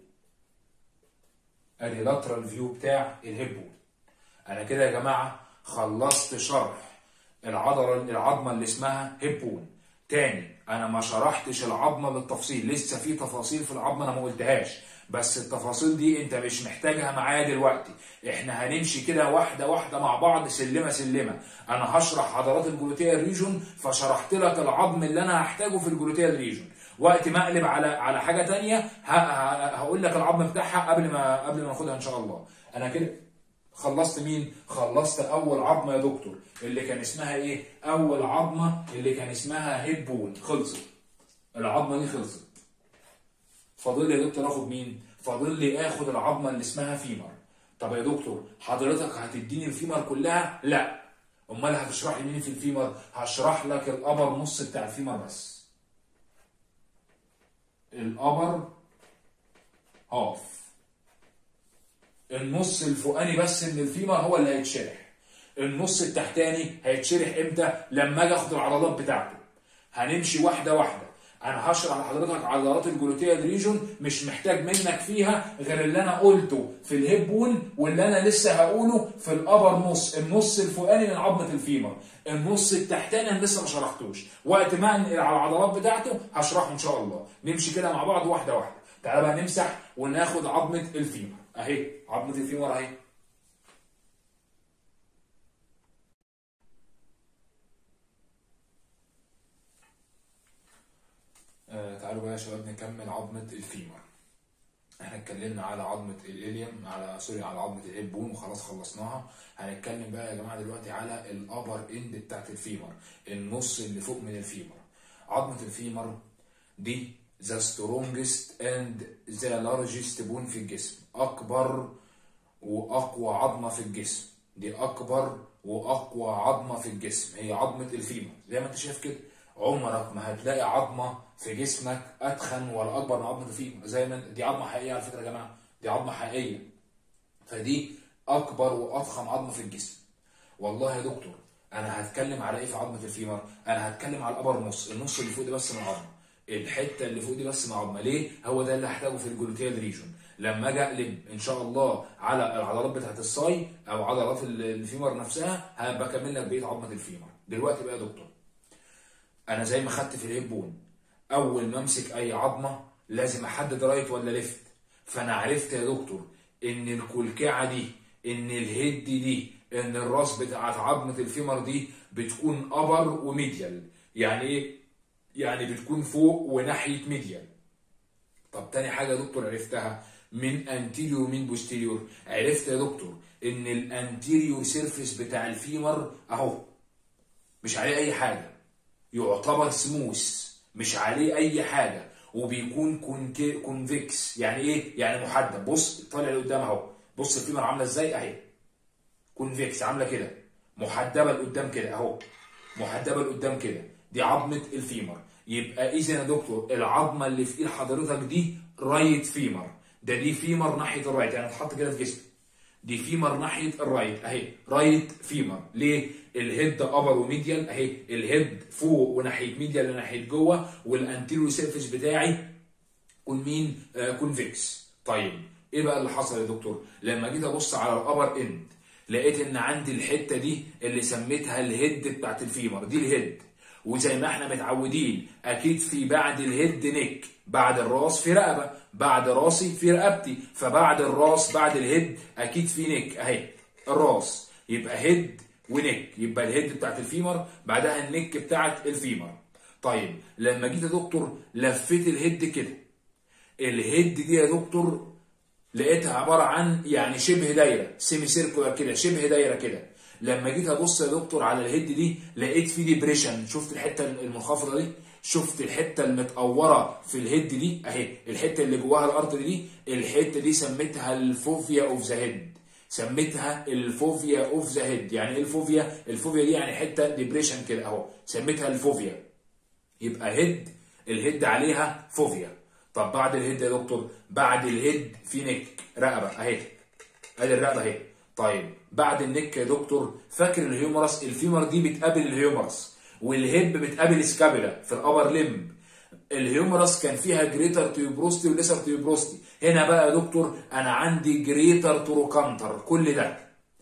ادي lateral view بتاع الهيب بون. انا كده يا جماعه خلصت شرح العظمه اللي اسمها هيب بون. تاني انا ما شرحتش العظمه بالتفصيل، لسه في تفاصيل في العظمه انا ما قلتهاش، بس التفاصيل دي انت مش محتاجها معايا دلوقتي، احنا هنمشي كده واحده واحده مع بعض سلمه سلمه. انا هشرح عضلات الجلوتيال ريجون، فشرحت لك العظم اللي انا هحتاجه في الجلوتيال ريجون. وقت ما اقلب على حاجه ثانيه هقول لك العظم بتاعها قبل ما ناخدها ان شاء الله. انا كده خلصت مين؟ خلصت اول عظمه يا دكتور اللي كان اسمها ايه؟ اول عظمه اللي كان اسمها هيب بون، خلصت. العظمه دي خلصت. فاضل لي يا دكتور اخد مين؟ فاضل لي اخد العظمه اللي اسمها فيمر. طب يا دكتور حضرتك هتديني الفيمر كلها؟ لا. امال هتشرح لي مين في الفيمر؟ هشرح لك الابر نص بتاع الفيمر بس. الابر هاف، النص الفوقاني بس من الفيمر هو اللي هيتشرح. النص التحتاني هيتشرح امتى؟ لما اجي اخد العضلات بتاعته. هنمشي واحده واحده. انا هشرح لحضرتك عضلات الجلوتيال ريجون، مش محتاج منك فيها غير اللي انا قلته في الهيب بون واللي انا لسه هقوله في الابر نص، النص الفوقاني من عظمه الفيمر. النص التحتاني انا لسه ما شرحتوش، وقت ما انقل على العضلات بتاعته هشرحه ان شاء الله. نمشي كده مع بعض واحده واحده. تعالى بقى نمسح وناخد عظمه الفيمر اهي. عظمه الفيمر اهي. تعالوا بقى يا شباب نكمل عظمة الفيمر. احنا اتكلمنا على عظمة الإليوم، على عظمة الهيب بون وخلاص خلصناها. هنتكلم بقى يا جماعة دلوقتي على الأبر إند بتاعت الفيمر، النص اللي فوق من الفيمر. عظمة الفيمر دي the strongest and the largest bone في الجسم، أكبر وأقوى عظمة في الجسم. دي أكبر وأقوى عظمة في الجسم، هي عظمة الفيمر. زي ما أنت شايف كده، عمرك ما هتلاقي عظمه في جسمك اتخن ولا اكبر من عظمه الفيمر. زي ما دي عظمه حقيقيه على فكره يا جماعه، دي عظمه حقيقيه. فدي اكبر واضخم عظمه في الجسم. والله يا دكتور انا هتكلم على ايه في عظمه الفيمر؟ انا هتكلم على الابر نص، النص اللي فوق ده بس من العظمه، الحته اللي فوق دي بس من العظمه. ليه؟ هو ده اللي هحتاجه في الجلوتيال ريجون. لما اجي اقلب ان شاء الله على العضلات بتاعت الصاي او عضلات الفيمر نفسها، هبقى اكمل لك بقيه عظمه الفيمر. دلوقتي بقى يا دكتور، انا زي ما خدت في الهيب بون، اول ما امسك اي عظمه لازم احدد رايت ولا ليفت. فانا عرفت يا دكتور ان الكلكعه دي، ان الهيد دي، ان الراس بتاعت عظمه الفيمر دي بتكون ابر وميديال. يعني ايه؟ يعني بتكون فوق وناحيه ميديال. طب تاني حاجه يا دكتور عرفتها من انتيريور ومن بوستيريور. عرفت يا دكتور ان الانتيريور سيرفيس بتاع الفيمر اهو، مش عليه اي حاجه، يعتبر سموث، مش عليه اي حاجه، وبيكون كونفكس. يعني ايه؟ يعني محدب. بص طالع لقدام اهو، بص الفيمر عامله ازاي اهي، كونفكس، عامله كده، محدبه لقدام كده اهو، محدبه لقدام كده. دي عظمه الفيمر. يبقى اذا يا دكتور العظمه اللي في ايد حضرتك دي رايت فيمر. دي فيمر ناحيه الرايت، يعني تحط كده في جسمك، دي فيمر ناحيه الرايت اهي، رايت فيمر. ليه؟ الهيد ابر وميديال اهي، الهيد فوق وناحيه ميديال لناحيه جوه، والانتيريور سيرفيس بتاعي مين؟ كونفكس. طيب ايه بقى اللي حصل يا دكتور؟ لما جيت ابص على الابر اند لقيت ان عندي الحته دي اللي سميتها الهيد بتاعت الفيمر، دي الهيد. وزي ما احنا متعودين اكيد في بعد الهيد نيك، بعد الراس في رقبه، بعد راسي في رقبتي، فبعد الراس بعد الهيد اكيد في نيك اهي، الراس. يبقى هيد ونيك، يبقى الهيد بتاعت الفيمر بعدها النيك بتاعت الفيمر. طيب لما جيت يا دكتور لفيت الهيد كده، الهيد دي يا دكتور لقيتها عباره عن يعني شبه دايره، سيمي سيركولار كده، شبه دايره كده. لما جيت ابص يا دكتور على الهيد دي لقيت في ديبريشن. شفت الحته المنخفضه دي؟ شفت الحته المتقوره في الهيد دي اهي، الحته اللي جواها الارض دي، الحته دي سميتها الفوفيا اوف ذا هيد، سميتها الفوفيا اوف ذا هيد. يعني ايه الفوفيا؟ الفوفيا دي يعني حته ديبريشن كده اهو، سميتها الفوفيا. يبقى هيد، الهيد عليها فوفيا. طب بعد الهيد يا دكتور، بعد الهيد في نيك، رقبه اهي، ادي الرقبه اهي. طيب بعد النك يا دكتور، فاكر الهيومرس؟ الفيمر دي بتقابل الهيومرس، والهيب بتقابل سكابولا في الابر ليمب. الهيومرس كان فيها جريتر تيوبروستي وليسر تيوبروستي. هنا بقى يا دكتور انا عندي جريتر تروكانتر. كل ده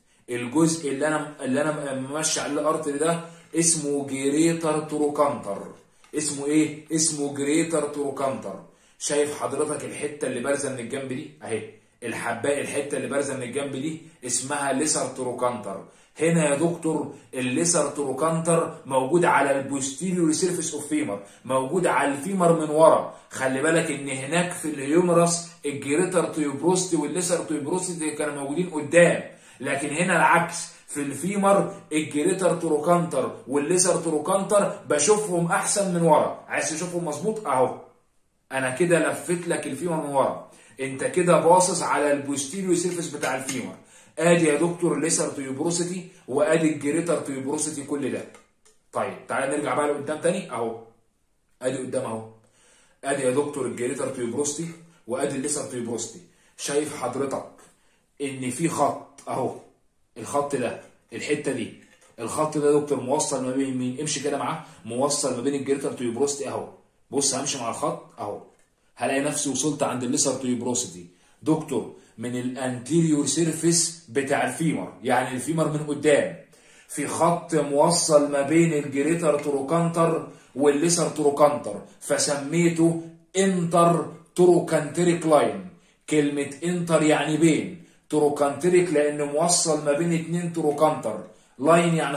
الجزء اللي انا ممشي عليه الارتري ده اسمه جريتر تروكانتر. اسمه ايه؟ اسمه جريتر تروكانتر. شايف حضرتك الحته اللي بارزه من الجنب دي اهي، الحبايه، الحته اللي بارزه من الجنب دي اسمها ليسر تروكانتر. هنا يا دكتور الليسر تروكانتر موجود على البوستيريور سيرفيس اوف فيمر، موجود على الفيمر من ورا. خلي بالك ان هناك في الهيومرس الجريتر تيوبروستي والليسر تيوبروستي كانوا موجودين قدام، لكن هنا العكس، في الفيمر الجريتر تروكانتر والليسر تروكانتر بشوفهم احسن من ورا. عايز تشوفهم مظبوط اهو، انا كده لفيت لك الفيمر من ورا، انت كده باصص على البوستيريور سيرفيس بتاع الفيمر. ادي يا دكتور الليسر تيوبروسيتي وادي الجريتر تيوبروسيتي كل ده. طيب تعالى نرجع بقى لقدام تاني اهو. ادي قدام اهو. ادي يا دكتور الجريتر تيوبروسيتي وادي الليسر تيوبروسيتي. شايف حضرتك ان في خط اهو، الخط ده الحته دي، الخط ده يا دكتور موصل ما بين مين؟ امشي كده معاه، موصل ما بين الجريتر تيوبروسيتي اهو. بص همشي مع الخط اهو، هلاقي نفسي وصلت عند الليسر تيوبروسيتي دكتور من الانتيريور سيرفيس بتاع الفيمر، يعني الفيمر من قدام في خط موصل ما بين الجريتر تروكانتر والليسر تروكانتر، فسميته انتر تروكانتريك لاين. كلمة انتر يعني بين، تروكانتريك لأنه موصل ما بين اتنين تروكانتر، لاين يعني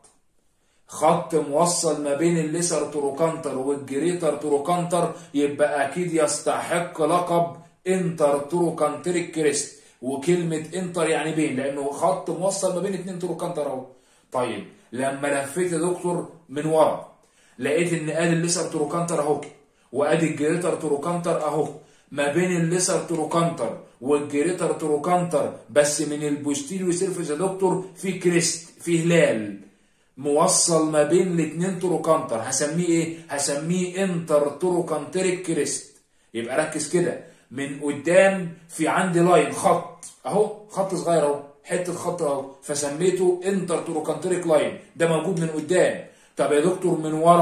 خط موصل ما بين الليسر تروكانتر والجريتر تروكانتر، يبقى أكيد يستحق لقب انتر تروكانتريك كريست. وكلمة انتر يعني بين لأنه خط موصل ما بين اتنين تروكانتر أهو. طيب لما لفيت يا دكتور من ورا لقيت ان ادي الليسر تروكانتر اهو وادي الجريتر تروكانتر اهو. ما بين الليسر تروكانتر والجريتر تروكانتر بس من البوستيريو سيرفيس يا دكتور في كريست، في هلال موصل ما بين الاثنين تروكانتر، هسميه ايه؟ هسميه انتر تروكانتريك كريست. يبقى ركز كده، من قدام في عندي لاين خط اهو، خط صغير اهو، حته خط اهو، فسميته انتر تروكانتريك لاين، ده موجود من قدام. طب يا دكتور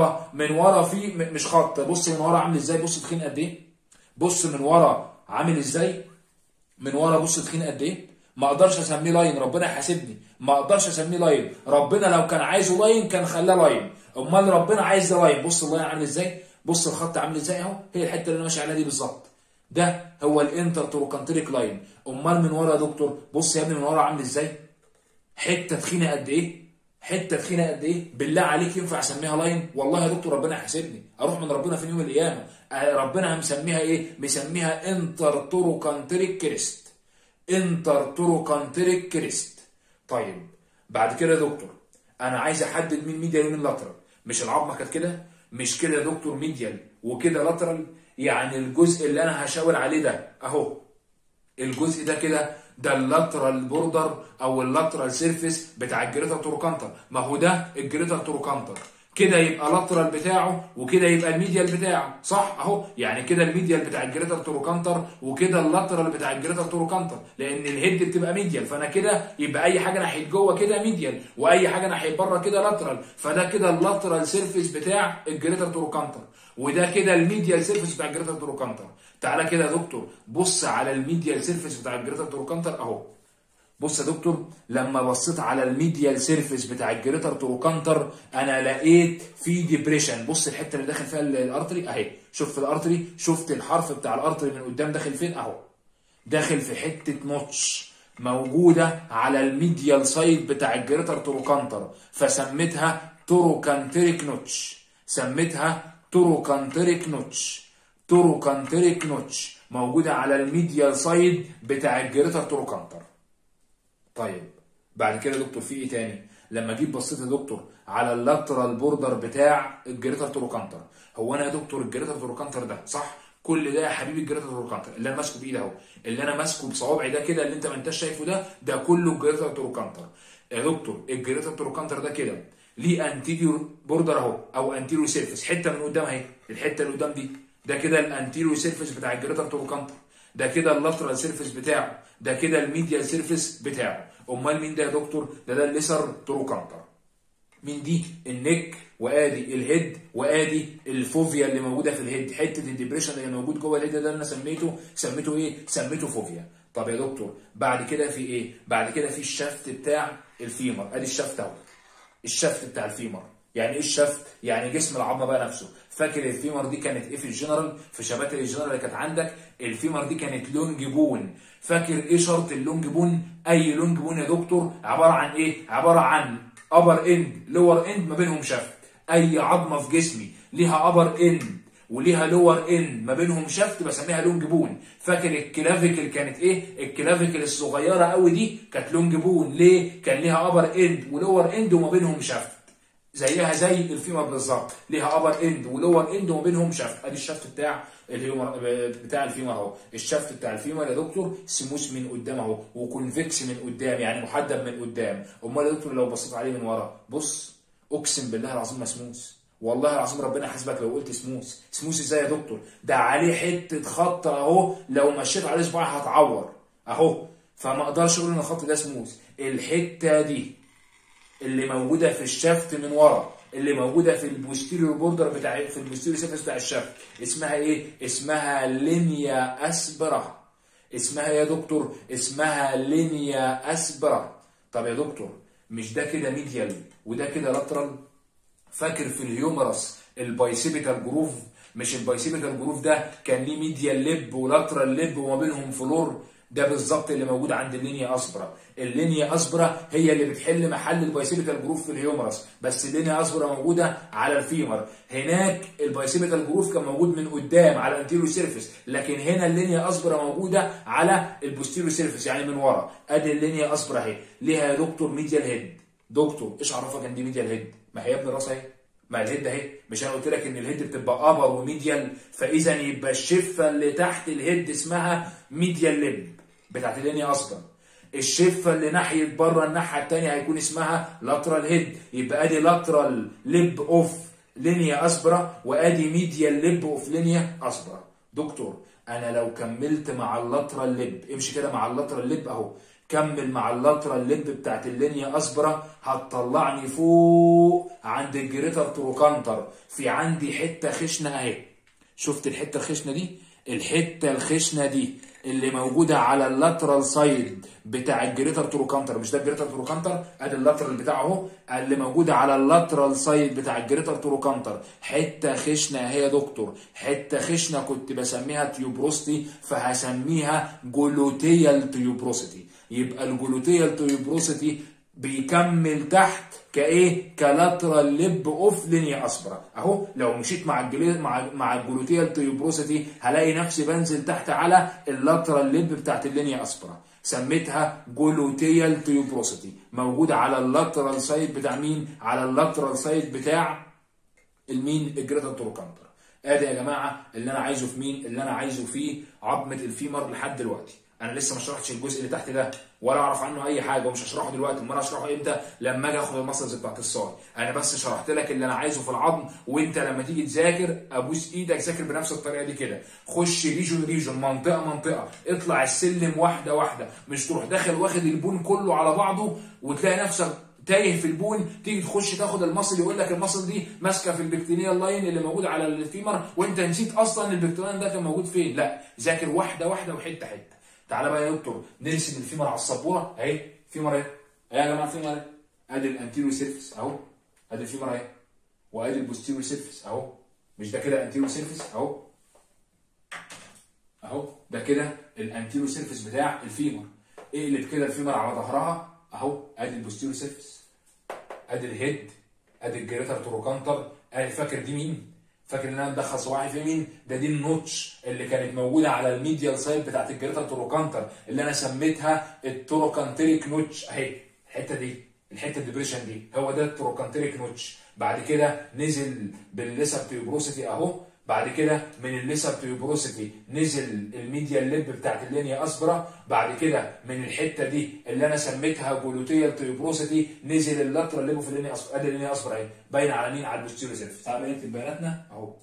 من ورا في مش خط، بص من ورا عامل ازاي، بص تخين قد ايه، بص من ورا عامل ازاي، من ورا بص تخين قد ايه. ما اقدرش اسميه لاين، ربنا يحاسبني، ما اقدرش اسميه لاين. ربنا لو كان عايزه لاين كان خلاه لاين، امال ربنا عايز ده لاين. بص اللاين عامل ازاي، بص الخط عامل ازاي اهو، هي الحته اللي انا ماشي عليها دي بالظبط، ده هو الانتر تروكانتريك لاين. امال من ورا يا دكتور، بص يا ابني من ورا عامل ازاي، حته تخينه قد ايه، حته تخينه قد ايه. بالله عليك ينفع اسميها لاين؟ والله يا دكتور ربنا يحاسبني، اروح من ربنا في يوم القيامه. ربنا مسميها ايه؟ مسميها انتر تروكانتريك كريست، انتر تروكانتريك كريست. طيب بعد كده يا دكتور انا عايز احدد مين ميديال ومين لاترال. مش العظمه كانت كده، مش كده يا دكتور ميديال وكده لاترال؟ يعني الجزء اللي انا هشاور عليه ده اهو، الجزء ده كده ده اللاترال بوردر او اللاترال سيرفيس بتاع الجريتر تروكانتر. ما هو ده الجريتر تروكانتر، كده يبقى لاترال بتاعه وكده يبقى الميديال بتاعه، صح اهو. يعني كده الميديال بتاع الجريتر تروكانتر وكده اللاترال بتاع الجريتر تروكانتر، لان الهيد بتبقى ميديال، فانا كده يبقى اي حاجه ناحيه جوه كده ميديال واي حاجه ناحيه بره كده لاترال، فده كده اللاترال سيرفيس بتاع الجريتر تروكانتر وده كده الميديال سيرفيس بتاع الجريتر تروكانتر. تعالى كده يا دكتور بص على الميديال سيرفيس بتاع الجريتر تروكانتر اهو. بص يا دكتور لما بصيت على الميديال سيرفيس بتاع الجريتر تروكانتر انا لقيت في ديبريشن. بص الحته اللي داخل فيها الارتري اهي، شوف الارتري، شفت الحرف بتاع الارتري من قدام داخل فين اهو، داخل في حته نوتش موجوده على الميديال سايد بتاع الجريتر تروكانتر، فسميتها تروكانتريك نوتش، سميتها تروكانتريك نوتش، تروكانتريك نوتش موجوده على الميديال سايد بتاع الجريتر تروكانتر. طيب بعد كده يا دكتور في ايه تاني؟ لما جيت بصيت يا دكتور على اللاترال بوردر بتاع الجريتر تروكانتر، هو انا يا دكتور الجريتر تروكانتر ده صح؟ كل ده يا حبيبي الجريتر تروكانتر اللي انا ماسكه بايدي اهو، اللي انا ماسكه بصوابعي ده كده اللي انت ما انتش شايفه ده كله الجريتر تروكانتر. يا دكتور الجريتر تروكانتر ده كده ليه انتيريور بوردر اهو او انتيريور سيرفيس، حته من قدام اهي، الحته اللي قدام دي ده كده الانتيريور سيرفيس بتاع الجريتر تروكانتر، ده كده اللاترال سيرفيس بتاعه، ده كده الميديال سيرفيس بتاعه. امال مين ده يا دكتور؟ ده الليسر تروكانتر. مين دي؟ النك وادي الهيد وادي الفوفيا اللي موجوده في الهيد، حته الديبريشن اللي موجود جوه الهيد ده انا سميته ايه؟ سميته فوفيا. طب يا دكتور بعد كده في ايه؟ بعد كده في الشفت بتاع الفيمر، ادي الشفت اهو، الشفت بتاع الفيمر. يعني ايه الشفت؟ يعني جسم العظمه بقى نفسه. فاكر الفيمر دي كانت ايه في الجنرال؟ في شباتر الجنرال اللي كانت عندك الفيمر دي كانت لونج بون. فاكر ايه شرط اللونج بون؟ اي لونج بون يا دكتور عباره عن ايه؟ عباره عن ابر اند لور اند ما بينهم شفت. اي عظمه في جسمي ليها ابر اند وليها لور اند ما بينهم شفت بسميها لونج بون. فاكر الكلافيكل كانت ايه؟ الكلافيكل الصغيره قوي دي كانت لونج بون، ليه؟ كان ليها ابر اند ولور اند وما بينهم شفت. زيها زي الفيمر بالظبط، ليها ابر اند ولور اند وما بينهم شفت. ادي الشفت بتاع الهيومر بتاع الفيمر اهو. الشفت بتاع الفيمر يا دكتور سموث من قدام اهو، وكونفكس من قدام، يعني محدب من قدام. امال يا دكتور لو بصيت عليه من ورا، بص اقسم بالله العظيم ما سموث، والله العظيم ربنا حاسبك لو قلت سموث. سموث ازاي يا دكتور؟ ده عليه حته خط اهو، لو مشيت عليه صباعي هتعور اهو، فما اقدرش اقول ان الخط ده سموث. الحته دي اللي موجوده في الشفت من ورا، اللي موجوده في البوستيريور بوردر بتاع، في البوستيريور سيرفيس بتاع الشفت، اسمها ايه؟ اسمها لينيا اسبرا. اسمها يا دكتور؟ اسمها لينيا اسبرا. طب يا دكتور مش ده كده ميديال وده كده لاترال؟ فاكر في الهيومرس البايسيبيتال جروف؟ مش البايسيبيتال جروف ده كان ليه ميديال ليب ولاترال ليب وما بينهم فلور؟ ده بالظبط اللي موجود عند اللينيا اسبرا. اللينيا اسبرا هي اللي بتحل محل البايسيبيتال جروف في الهيومرس، بس اللينيا اسبرا موجوده على الفيمر. هناك البايسيبيتال جروف كان موجود من قدام على الانتيريور سيرفيس، لكن هنا اللينيا اسبرا موجوده على البوستيريور سيرفيس يعني من ورا. ادي اللينيا اسبرا اهي، ليها يا دكتور ميديال هيد. دكتور ايش عرفك ان دي ميديال هيد؟ ما هي يا ابن الراس اهي، ما الهيد اهي. مش انا قلت لك ان الهيد بتبقى ابر وميديال؟ فاذا يبقى الشفه اللي تحت الهيد اسمها ميديال ليب بتاعت اللينيا اصلا. الشفه اللي ناحيه بره الناحيه الثانيه هيكون اسمها لاترال هيد. يبقى ادي لاترال ليب اوف لينيا اسبرا، وادي ميديال ليب اوف لينيا اسبرا. دكتور انا لو كملت مع اللاترال ليب، امشي كده مع اللاترال ليب اهو، كمل مع اللاترال ليب بتاعت اللينيا اسبرا، هتطلعني فوق عند الجريتر تروكانتر. في عندي حته خشنه اهي، شفت الحته الخشنه دي؟ الحته الخشنه دي اللي موجوده على اللاترال سايد بتاع الجريتر تروكانتر. مش ده الجريتر تروكانتر؟ ادي اللاترال بتاعه اهو، اللي موجوده على اللاترال سايد بتاع الجريتر تروكانتر. حته خشنه اهي يا دكتور، حته خشنه كنت بسميها تيوبروستي، فهسميها جلوتيال تيوبروستي. يبقى الجلوتيال تيوبروستي بيكمل تحت كايه؟ كلاترال ليب اوف لينيا اسبرا اهو. لو مشيت مع الجلوتيال تيوبروستي هلاقي نفسي بنزل تحت على اللاترال ليب بتاعت اللينيا اسبرا، سميتها جلوتيال تيوبروستي، موجوده على اللاترال سايد بتاع مين؟ على اللاترال سايد بتاع المين؟ الجريتر تروكانتر. ادي يا جماعه اللي انا عايزه في مين؟ اللي انا عايزه في عظمه الفيمر لحد دلوقتي. انا لسه ما شرحتش الجزء اللي تحت ده ولا اعرف عنه اي حاجه، ومش هشرحه دلوقتي. امال هشرحه امتى؟ لما اجي اخد المسلز بتاعت الصاج. انا بس شرحت لك اللي انا عايزه في العظم، وانت لما تيجي تذاكر ابوس ايدك ذاكر بنفس الطريقه دي كده. خش ريجون ريجون، منطقه منطقه، اطلع السلم واحده واحده، مش تروح داخل واخد البون كله على بعضه وتلاقي نفسك تايه في البون. تيجي تخش تاخد المصل يقول لك المصل دي ماسكه في البكتيريال لاين اللي موجود على الفيمر، وانت نسيت اصلا البكتيريال ده كان موجود فين. لا، ذاكر واحده واحده وحته حته. تعالى بقى يا دكتور نرسم الفيمر على السبوره اهي. فيمر اهي يا جماعه، فيمر اهي. ادي الانتيريور سيرفيس اهو، ادي الفيمر اهي، وادي البوستيريور سيرفيس اهو. مش ده كده انتيريور سيرفيس اهو اهو، ده كده الانتيريور سيرفيس بتاع الفيمر. اقلب كده الفيمر على ظهرها اهو، ادي البوستيريور سيرفيس، ادي الهيد، ادي الجريتر تروكانتر. ادي فاكر دي مين؟ فاكر ان انا مدخل صباعي في مين؟ ده دي النوتش اللي كانت موجوده على الميديال سايد بتاعت الجريتر تروكانتر، اللي انا سميتها التروكانتريك نوتش اهي. الحته دي، الحته الديبريشن دي، هو ده التروكانتريك نوتش. بعد كده نزل بالليسر تيوبروسيتي اهو. بعد كده من الليسر تيوبروسيتي نزل الميديال ليب بتاعت اللينيا اسبرا. بعد كده من الحته دي اللي انا سميتها جلوتيال تيوبروسيتي نزل اللاترال ليب في اللينيا اسبرا. ادي اللينيا اسبرا اهي، باينه على مين؟ على البوستيريور سيرفيس. تعالى نكتب بياناتنا اهو.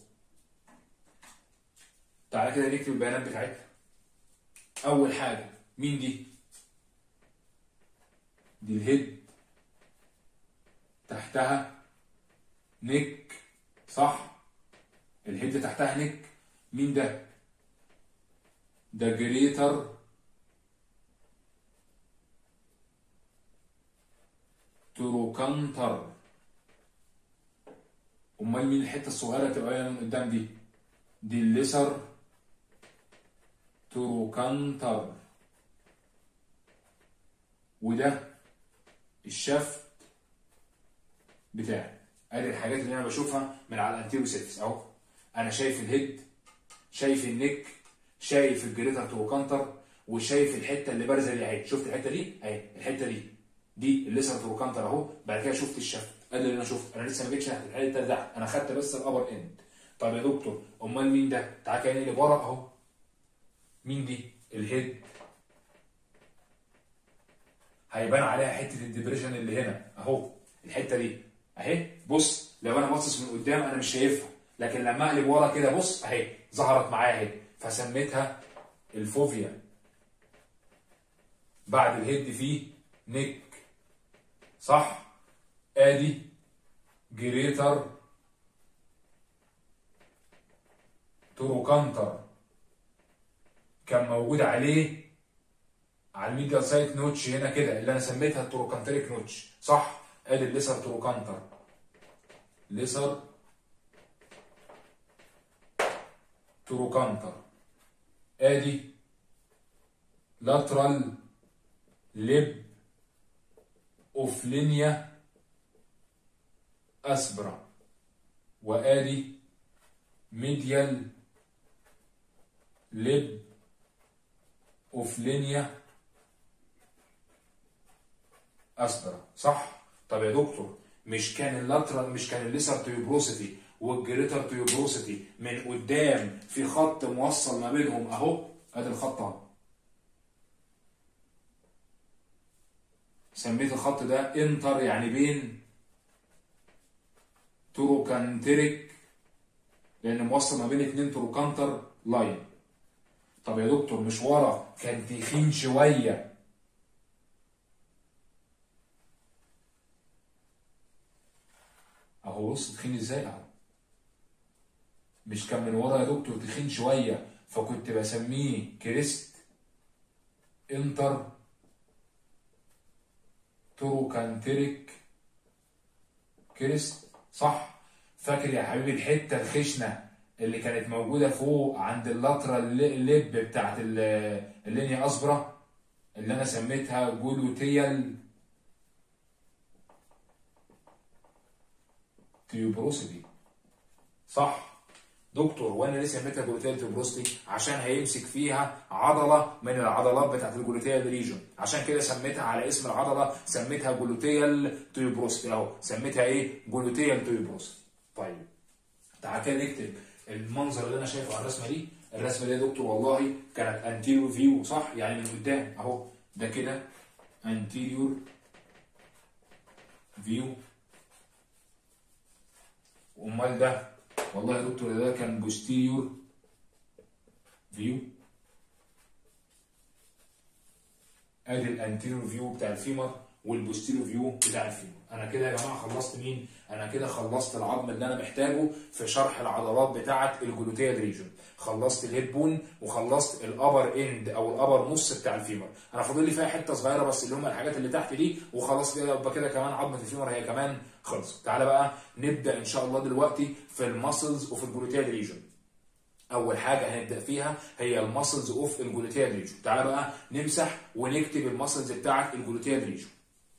تعالى كده نكتب البيانات بتاعتنا. اول حاجه مين دي؟ دي الهيد، تحتها نك، صح؟ الهيد تحتها نك. مين ده؟ ده جريتر تروكانتر. امال مين الحته الصغيره اللي تبقى من قدام دي؟ دي الليسر تروكانتر. وده الشفت بتاعي. ادي الحاجات اللي انا بشوفها من على الانتيريور سيرفيس اهو. انا شايف الهيد، شايف النك، شايف الجريتر تروكانتر، وشايف الحته اللي بارزه دي اهي. شفت الحته دي اهي، الحته دي الليسر تروكانتر اهو. بعد كده شفت الشفت قال لي انا شفت، انا لسه ما جيتش تحت الحته اللي تحت، انا خدت بس الابر اند. طب يا دكتور امال مين ده؟ تعالى كده اللي ورا اهو. مين دي؟ الهيد. هيبان عليها حته الديبريشن اللي هنا اهو، الحته دي اهي. بص لو انا باصص من قدام انا مش شايفها، لكن لما اقلب ورا كده بص اهي ظهرت معايا اهي، فسميتها الفوفيا. بعد الهيد فيه نيك، صح؟ ادي جريتر تروكانتر كان موجود عليه على الميديال سايت نوتش هنا كده اللي انا سميتها التروكانتريك نوتش، صح؟ ادي الليسر تروكانتر، ليسر تروكانتر. ادي لاترال ليب اوف لينيا اسبرا، وادي ميديال ليب اوف لينيا اسبرا، صح؟ طب يا دكتور مش كان اللاترال، مش كان الليسر تيوبروسيتي والجريتر تيوبروسيتي من قدام في خط موصل ما بينهم اهو؟ ادي الخط اهو، سميت الخط ده انتر يعني بين تروكانتريك، لان موصل ما بين اتنين تروكانتر لاين. طب يا دكتور مش ورا كان تخين شويه؟ اهو بص تخين ازاي اهو، مش كان من ورا يا دكتور تخين شويه فكنت بسميه كريست انتر تروكانتريك كريست، صح؟ فاكر يا حبيبي الحته الخشنه اللي كانت موجوده فوق عند اللاترال ليب بتاعت اللينيا اسبرا اللي انا سميتها جلوتيال تيوبروسيتي، صح؟ دكتور وانا ليه سميتها جلوتيال تيوبروسيتي؟ عشان هيمسك فيها عضله من العضلات بتاعت الجلوتيال ريجون، عشان كده سميتها على اسم العضله، سميتها جلوتيال تيوبروسيتي اهو، سميتها ايه؟ جلوتيال تيوبروسيتي. طيب تعالى كده نكتب المنظر اللي انا شايفه على الرسمه دي. الرسمه دي يا دكتور والله كانت انتيريور فيو، صح؟ يعني من قدام اهو، ده كده انتيريور فيو. امال ده؟ والله يا دكتور ده كان بوستيريور فيو. ادي الانتيريور فيو بتاع الفيمر والبوستيريور فيو بتاع الفيمر. انا كده يا جماعه خلصت مين؟ انا كده خلصت العظم اللي انا محتاجه في شرح العضلات بتاعه الجلوتيال ريجون، خلصت الهيد بون وخلصت الابر اند او الابر نص بتاع الفيمر. انا فاضل لي فيها حته صغيره بس اللي هم الحاجات اللي تحت دي وخلاص كده، يبقى كده كمان عظمه الفيمر هي كمان خلصت. تعالى بقى نبدا ان شاء الله دلوقتي في الماسلز وفي الجلوتيال ريجون. اول حاجه هنبدا فيها هي الماسلز اوف الجلوتيال ريجون. تعالى بقى نمسح ونكتب الماسلز بتاعه الجلوتيال ريجون.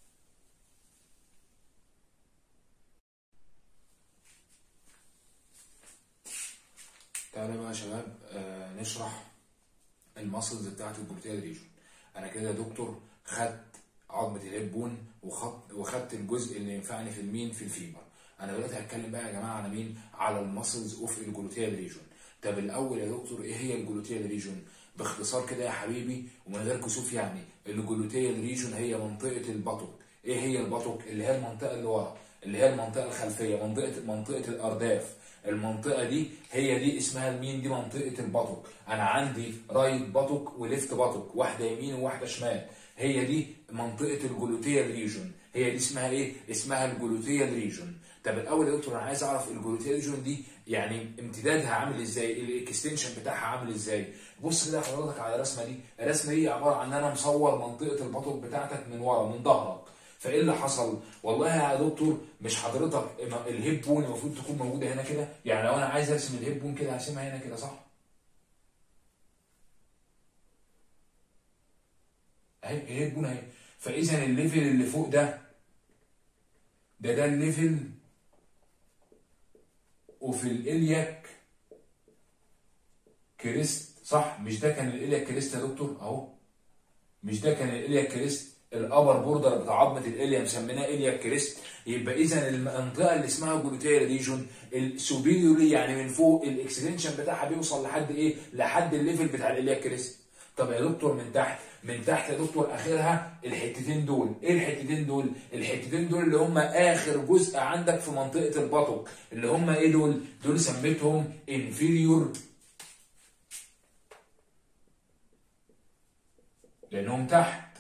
تعالى بقى يا شباب نشرح الماسلز بتاعه الجلوتيال ريجون. انا كده يا دكتور خدت عظمه الهيب بون وخدت الجزء اللي ينفعني في المين في الفيمر. انا دلوقتي هتكلم بقى يا جماعه على مين؟ على الماسلز اوف الجلوتيال ريجون. طب الاول يا دكتور ايه هي الجلوتيال ريجون؟ باختصار كده يا حبيبي ومن غير كسوف، يعني الجلوتيال ريجون هي منطقه البطق. ايه هي البطق؟ اللي هي المنطقه اللي ورا، اللي هي المنطقه الخلفيه، منطقه الارداف. المنطقه دي هي دي اسمها المين؟ دي منطقه البطق. انا عندي رايت بطق وليفت بطق، واحده يمين وواحده شمال، هي دي منطقه الجلوتيال ريجون. هي دي اسمها ايه؟ اسمها الجلوتيال ريجون. طب الاول يا دكتور انا عايز اعرف الجلوتيال ريجون دي يعني امتدادها عامل ازاي؟ الاكستنشن بتاعها عامل ازاي؟ بص كده حضرتك على الرسمه دي. الرسمه دي عباره عن ان انا مصور منطقه البطق بتاعتك من ورا من ظهرك. فايه اللي حصل؟ والله يا دكتور مش حضرتك الهيب بون المفروض تكون موجوده هنا كده؟ يعني لو انا عايز ارسم الهيب بون كده هرسمها هنا كده، صح؟ اهي الهيب بون اهي. فاذا الليفل اللي فوق ده الليفل وفي الالياك كريست، صح؟ مش ده كان الالياك كريست يا دكتور اهو؟ مش ده كان الالياك كريست؟ الابر بوردر بتاع عظمه الاليا مسميناه اليا كريست. يبقى اذا المنطقه اللي اسمها جلوتيال ريجون السوبيريوري يعني من فوق الاكستنشن بتاعها بيوصل لحد ايه؟ لحد الليفل بتاع الاليا كريست. طب يا دكتور من تحت، من تحت يا دكتور اخرها الحتتين دول. ايه الحتتين دول؟ الحتتين دول اللي هم اخر جزء عندك في منطقه البطق، اللي هم ايه دول؟ دول سميتهم انفيريور لانهم تحت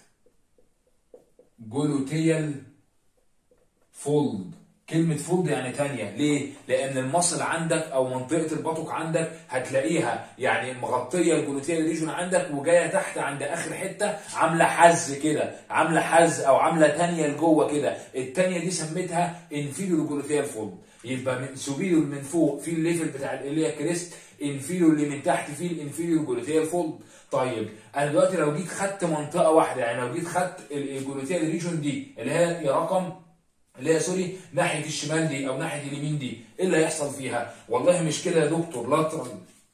جلوتيال فولد. كلمة فولد يعني تانية، ليه؟ لأن المصل عندك أو منطقة البطق عندك هتلاقيها يعني مغطية الجلوتيال ريجون عندك وجاية تحت عند آخر حتة عاملة حز كده، عاملة حز أو عاملة تانية لجوه كده، التانية دي سميتها انفيريور جلوتيال فولد. يبقى من سوبيريور من فوق في الليفل بتاع الإليا كريست، انفيريور اللي من تحت فيه الانفيريور جلوتيال فولد. طيب انا دلوقتي لو جيت خدت منطقه واحده، يعني لو جيت خدت الجلوتيال ريجون دي اللي هي يا رقم اللي هي سوري ناحيه الشمال دي او ناحيه اليمين دي، ايه اللي هيحصل فيها؟ والله مش كده يا دكتور لاترال،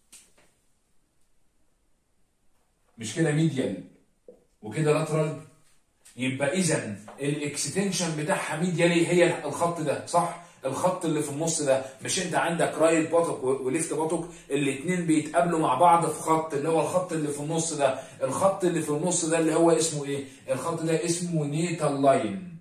مش كده ميديال وكده لاترال. يبقى اذا الاكستنشن بتاعها ميديالي هي الخط ده، صح؟ الخط اللي في النص ده. مش انت عندك رايت باتوك وليفت باتوك الاثنين بيتقابلوا مع بعض في خط، اللي هو الخط اللي في النص ده. الخط اللي في النص ده اللي هو اسمه ايه؟ الخط ده اسمه نيتال لاين،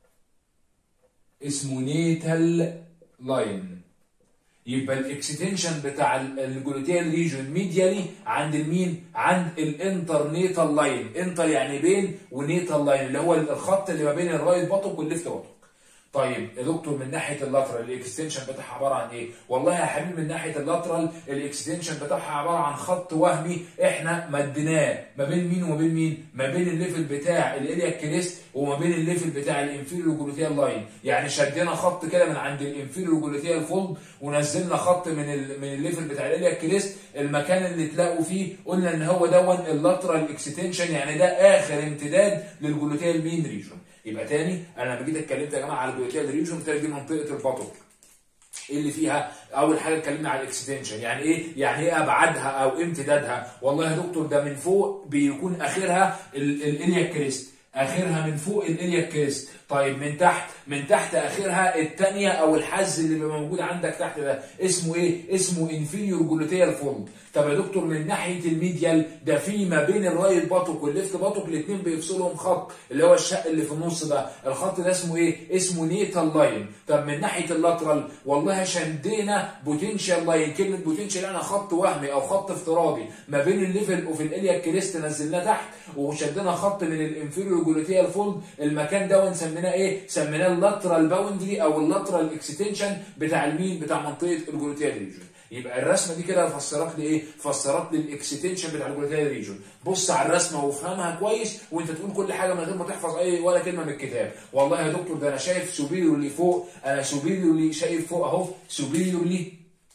اسمه نيتال لاين. يبقى الاكستنشن بتاع الجلوتيال ريجون ميديالي عند المين؟ عند الانترنيتال لاين. انتر يعني بين، ونيتال لاين اللي هو الخط اللي ما بين الرايت باتوك والليفت باتوك. طيب يا دكتور من ناحيه اللاترال الاكستنشن بتاعها عباره عن ايه؟ والله يا حبيبي من ناحيه اللاترال الاكستنشن بتاعها عباره عن خط وهمي احنا مديناه ما بين مين وما بين مين؟ ما بين الليفل بتاع الاليا كريست وما بين الليفل بتاع الانفيريور جلوتيال لاين. يعني شدينا خط كده من عند الانفيريور جلوتيال فولد ونزلنا خط من الليفل بتاع الاليا كريست، المكان اللي تلاقوا فيه قلنا ان هو دون اللاترال اكستنشن، يعني ده اخر امتداد للجلوتيال مين ريجون. يبقى تاني انا لما جيت اتكلمت يا جماعه على الجلوتيال ريجون قلت لك دي منطقه البطق. ايه اللي فيها؟ اول حاجه اتكلمنا على الاكستنشن، يعني ايه؟ يعني ايه ابعادها او امتدادها؟ والله يا دكتور ده من فوق بيكون اخرها الاليا كريست، اخرها من فوق الاليا كريست. طيب من تحت، من تحت اخرها الثانيه او الحز اللي بيبقى موجود عندك تحت ده اسمه ايه؟ اسمه انفيريور جلوتيال فولد. طب يا دكتور من ناحيه الميديال ده في ما بين الرايت باتوك والليفت باتوك الاثنين بيفصلهم خط اللي هو الشق اللي في النص ده، الخط ده اسمه ايه؟ اسمه نيتال لاين. طب من ناحيه اللاترال والله شدينا بوتنشال لاين. كلمه بوتنشال يعني خط وهمي او خط افتراضي ما بين الليفل وفي الاليا كريست نزلناه تحت وشدنا خط من الانفيريور جلوتيال فولد، المكان ده سميناه ايه؟ سميناه اللاترال باوندري او اللاترال اكستنشن بتاع المين؟ بتاع منطقه الجلوتيال ريجون. يبقى الرسمه دي كده فسرت لي ايه؟ فسرت لي الاكستنشن بتاع الجلوتيال ريجون. بص على الرسمه وافهمها كويس وانت تقول كل حاجه من غير ما تحفظ اي ولا كلمه من الكتاب. والله يا دكتور ده انا شايف سوبيريورلي فوق، انا سوبيريورلي شايف فوق اهو، سوبيريورلي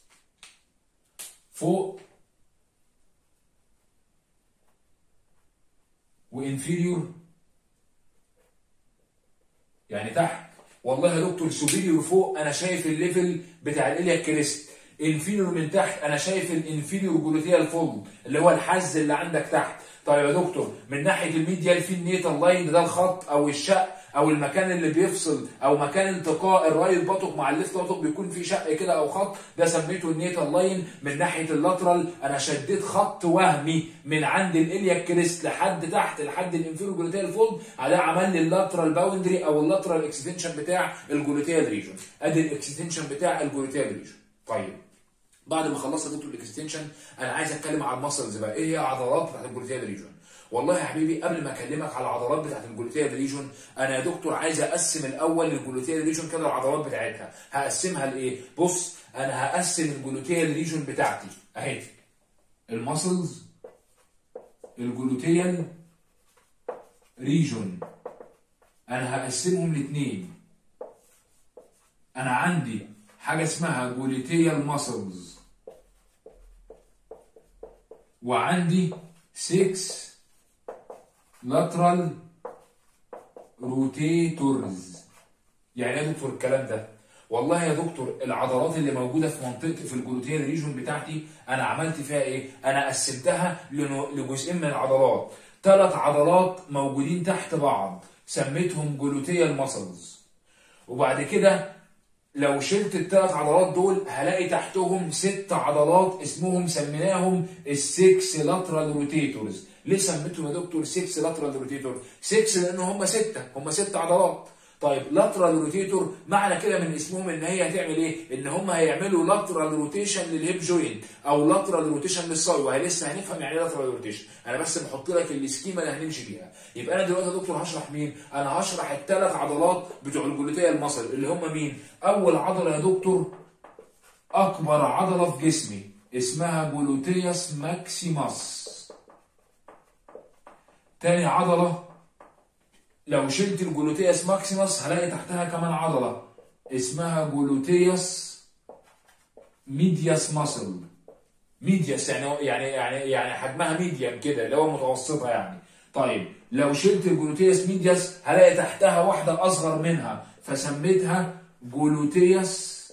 فوق وانفيريور يعني تحت. والله يا دكتور سوبيريور فوق انا شايف الليفل بتاع الاليا كريست، انفيريور من تحت انا شايف الانفيريور جلوتيال فولد اللي هو الحز اللي عندك تحت. طيب يا دكتور من ناحيه الميديال في النيتال لاين، ده الخط او الشق او المكان اللي بيفصل او مكان التقاء الرايت باتوك مع الليفت باتوك بيكون في شق كده او خط، ده سميته النيتال لاين. من ناحيه اللاترال انا شديت خط وهمي من عند الاليا كريست لحد تحت لحد الانفيريور جلوتيال فولد، على عمل لي اللاترال باوندري او اللاترال اكستنشن بتاع الجلوتيال ريجون. ادي الاكستنشن بتاع الجلوتيال ريجون. طيب بعد ما خلصت دكتور الاكستنشن انا عايز اتكلم على المسلز بقى. ايه هي العضلات بتاعت الجلوتيال ريجون؟ والله يا حبيبي قبل ما اكلمك على العضلات بتاعت الجلوتيال ريجون انا يا دكتور عايز اقسم الاول الجلوتيال ريجون كده العضلات بتاعتها. هقسمها لايه؟ بص انا هقسم الجلوتيال ريجون بتاعتي اهي، المسلز الجلوتيال ريجون انا هقسمهم لاثنين. انا عندي حاجه اسمها جلوتيال ماسلز وعندي 6 lateral rotators. يعني ايه يا دكتور الكلام ده؟ والله يا دكتور العضلات اللي موجوده في منطقه في الجلوتيال ريجون بتاعتي انا عملت فيها ايه؟ انا قسمتها لجزئين من العضلات. 3 عضلات موجودين تحت بعض، سميتهم جلوتيال ماسلز. وبعد كده لو شلت الثلاث عضلات دول هلاقي تحتهم 6 عضلات اسمهم سميناهم ال6 لاترال روتيتورز. ليه سميتهم يا دكتور 6 لاترال روتيتور؟ 6 لان هم 6 عضلات. طيب لاترال روتيتور معنى كده من اسمهم ان هي هتعمل ايه؟ ان هم هيعملوا لاترال روتيشن للهيب جوينت او لاترال روتيشن للصاي، وهي لسه هنفهم يعني ايه لاترال روتيشن. انا بس بحط لك السكيما اللي هنمشي بيها. يبقى انا دلوقتي يا دكتور هشرح مين؟ انا هشرح ال3 عضلات بتوع الجلوتيال ماسل اللي هم مين؟ اول عضله يا دكتور اكبر عضله في جسمي اسمها جلوتيوس ماكسيماس. تاني عضله لو شلت الجلوتيوس ماكسيماس هلاقي تحتها كمان عضله اسمها جلوتيوس ميدياس ماسل. ميدياس يعني حجمها ميديم كده اللي هو متوسطه يعني. طيب لو شلت الجلوتيوس ميدياس هلاقي تحتها واحده اصغر منها فسميتها جلوتيوس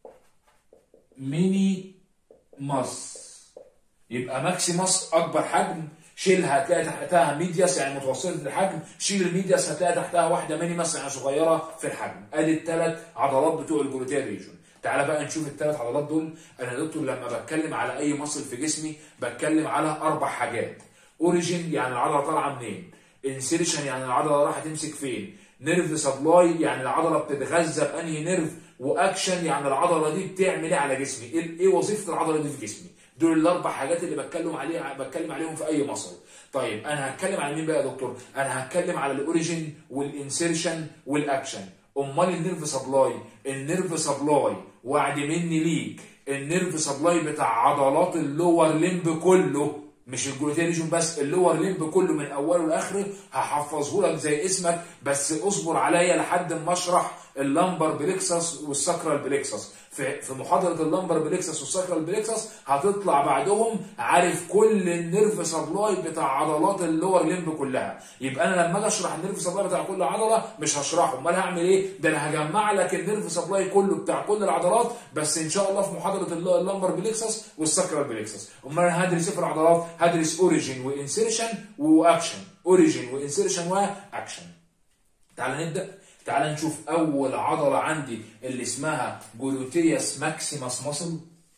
ميني ماس. يبقى ماكسيماس اكبر حجم، شيلها هتلاقي تحتها ميدياس يعني متوسطه الحجم، شيل الميدياس هتلاقي تحتها واحده مينيماس يعني صغيره في الحجم. ادي ال3 عضلات بتوع الجلوتيال ريجون. تعالى بقى نشوف ال3 عضلات دول. انا يا دكتور لما بتكلم على اي مصل في جسمي بتكلم على 4 حاجات. اوريجين يعني العضله طالعه منين، انسيرشن يعني العضله رايحه تمسك فين، نيرف سبلاي يعني العضله بتتغذى بانهي نيرف، واكشن يعني العضله دي بتعمل ايه على جسمي، ايه وظيفه العضله دي في جسمي. دول ال4 حاجات اللي بتكلم عليهم في اي مصل. طيب انا هتكلم على مين بقى يا دكتور؟ انا هتكلم على الاوريجين والانسيرشن والاكشن. امال النيرف سبلاي؟ النيرف سبلاي وعد مني ليك النيرف سبلاي بتاع عضلات اللور ليمب كله، مش الجلوتيال ريجون بس، اللور ليمب كله من اوله لاخره. هحفظه لك زي اسمك بس اصبر عليا لحد ما اشرح اللمبر بليكسس والساكرال بليكسس. في محاضره اللمبر بليكسس والساكرال بليكسس هتطلع بعدهم عارف كل النيرف سبلاي بتاع عضلات اللور ليمب كلها. يبقى انا لما اجي اشرح النيرف سبلاي بتاع كل عضله مش هشرحه، امال هعمل ايه؟ ده انا هجمع لك النيرف سبلاي كله بتاع كل العضلات بس ان شاء الله في محاضره اللمبر بليكسس والساكرال بليكسس. امال انا هدرس ايه في العضلات؟ هدرس اوريجين وانسيرشن واكشن. اوريجين وانسيرشن واكشن. تعال نبدا. تعال نشوف اول عضله عندي اللي اسمها جلوتيوس ماكسيماس ماسل.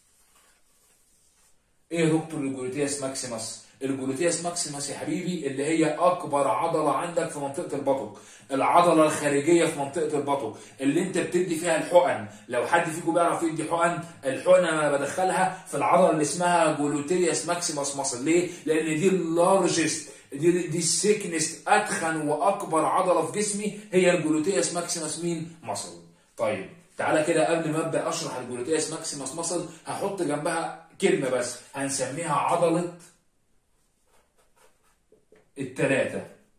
ايه يا دكتور الجلوتيوس ماكسيماس؟ الجلوتيوس ماكسيماس يا حبيبي اللي هي اكبر عضله عندك في منطقه البطق، العضله الخارجيه في منطقه البطق اللي انت بتدي فيها الحقن. لو حد فيكم بيعرف يدي حقن، الحقن انا بدخلها في العضله اللي اسمها جلوتيوس ماكسيماس ماسل. ليه؟ لان دي اللارجست، دي السيكنست، اتخن واكبر عضله في جسمي هي الجلوتيوس ماكسيماس مين؟ ماسل. طيب تعالى كده قبل ما ابدا اشرح الجلوتيوس ماكسيماس ماسل هحط جنبها كلمه بس هنسميها عضله ال3.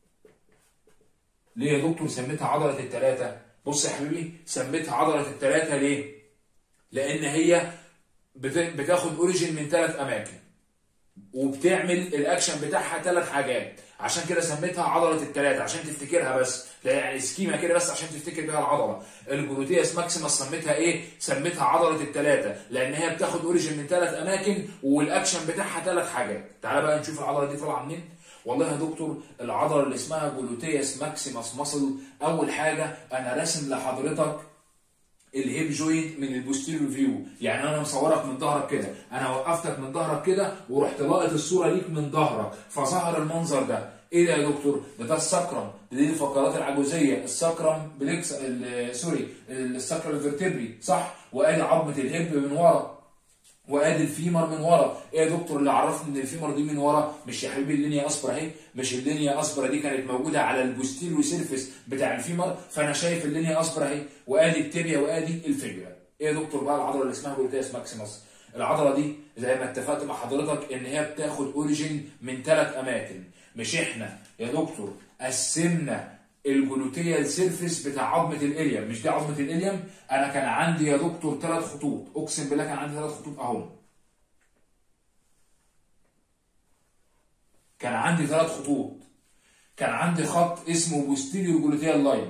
ليه يا دكتور سميتها عضله ال3؟ بص يا حبيبي سميتها عضله ال3 ليه؟ لان هي بتاخد اوريجين من 3 اماكن وبتعمل الاكشن بتاعها 3 حاجات، عشان كده سميتها عضله ال3 عشان تفتكرها بس، يعني سكيما كده بس عشان تفتكر بيها العضله. الجلوتيوس ماكسيماس سميتها ايه؟ سميتها عضله ال3 لان هي بتاخد اوريجين من 3 اماكن والاكشن بتاعها 3 حاجات. تعالى بقى نشوف العضله دي طالعه منين. والله يا دكتور العضله اللي اسمها جلوتيوس ماكسيماس ماسل اول حاجه انا راسم لحضرتك الهيب جوينت من البوستيريور فيو، يعني انا مصورك من ظهرك كده، انا وقفتك من ظهرك كده ورحت لاقط الصوره ليك من ظهرك فظهر المنظر ده. ايه ده يا دكتور؟ ده الساكرم، دي الفقرات العجوزيه، الساكرم بليكس سوري الساكرال فيرتبري صح؟ وادي عظمه الهيب من ورا وادي الفيمر من ورا. ايه يا دكتور اللي عرفني ان الفيمر دي من ورا؟ مش يا حبيبي اللينيا اسبرا اهي، مش اللينيا اسبرا دي كانت موجوده على البوستيريو سيرفيس بتاع الفيمر، فانا شايف اللينيا اسبرا اهي وادي التيبيا وادي الفيبرا. ايه يا دكتور بقى العضله اللي اسمها جلوتيوس ماكسيماس؟ العضله دي زي ما اتفقت مع حضرتك ان هي بتاخد اوريجين من 3 اماكن. مش احنا يا دكتور قسمنا الجلوتيال سيرفيس بتاع عظمه الاليم؟ مش دي عظمه الاليم؟ انا كان عندي يا دكتور 3 خطوط، اقسم بالله كان عندي 3 خطوط اهم. كان عندي 3 خطوط. كان عندي خط اسمه بوستيريور جلوتيال لاين،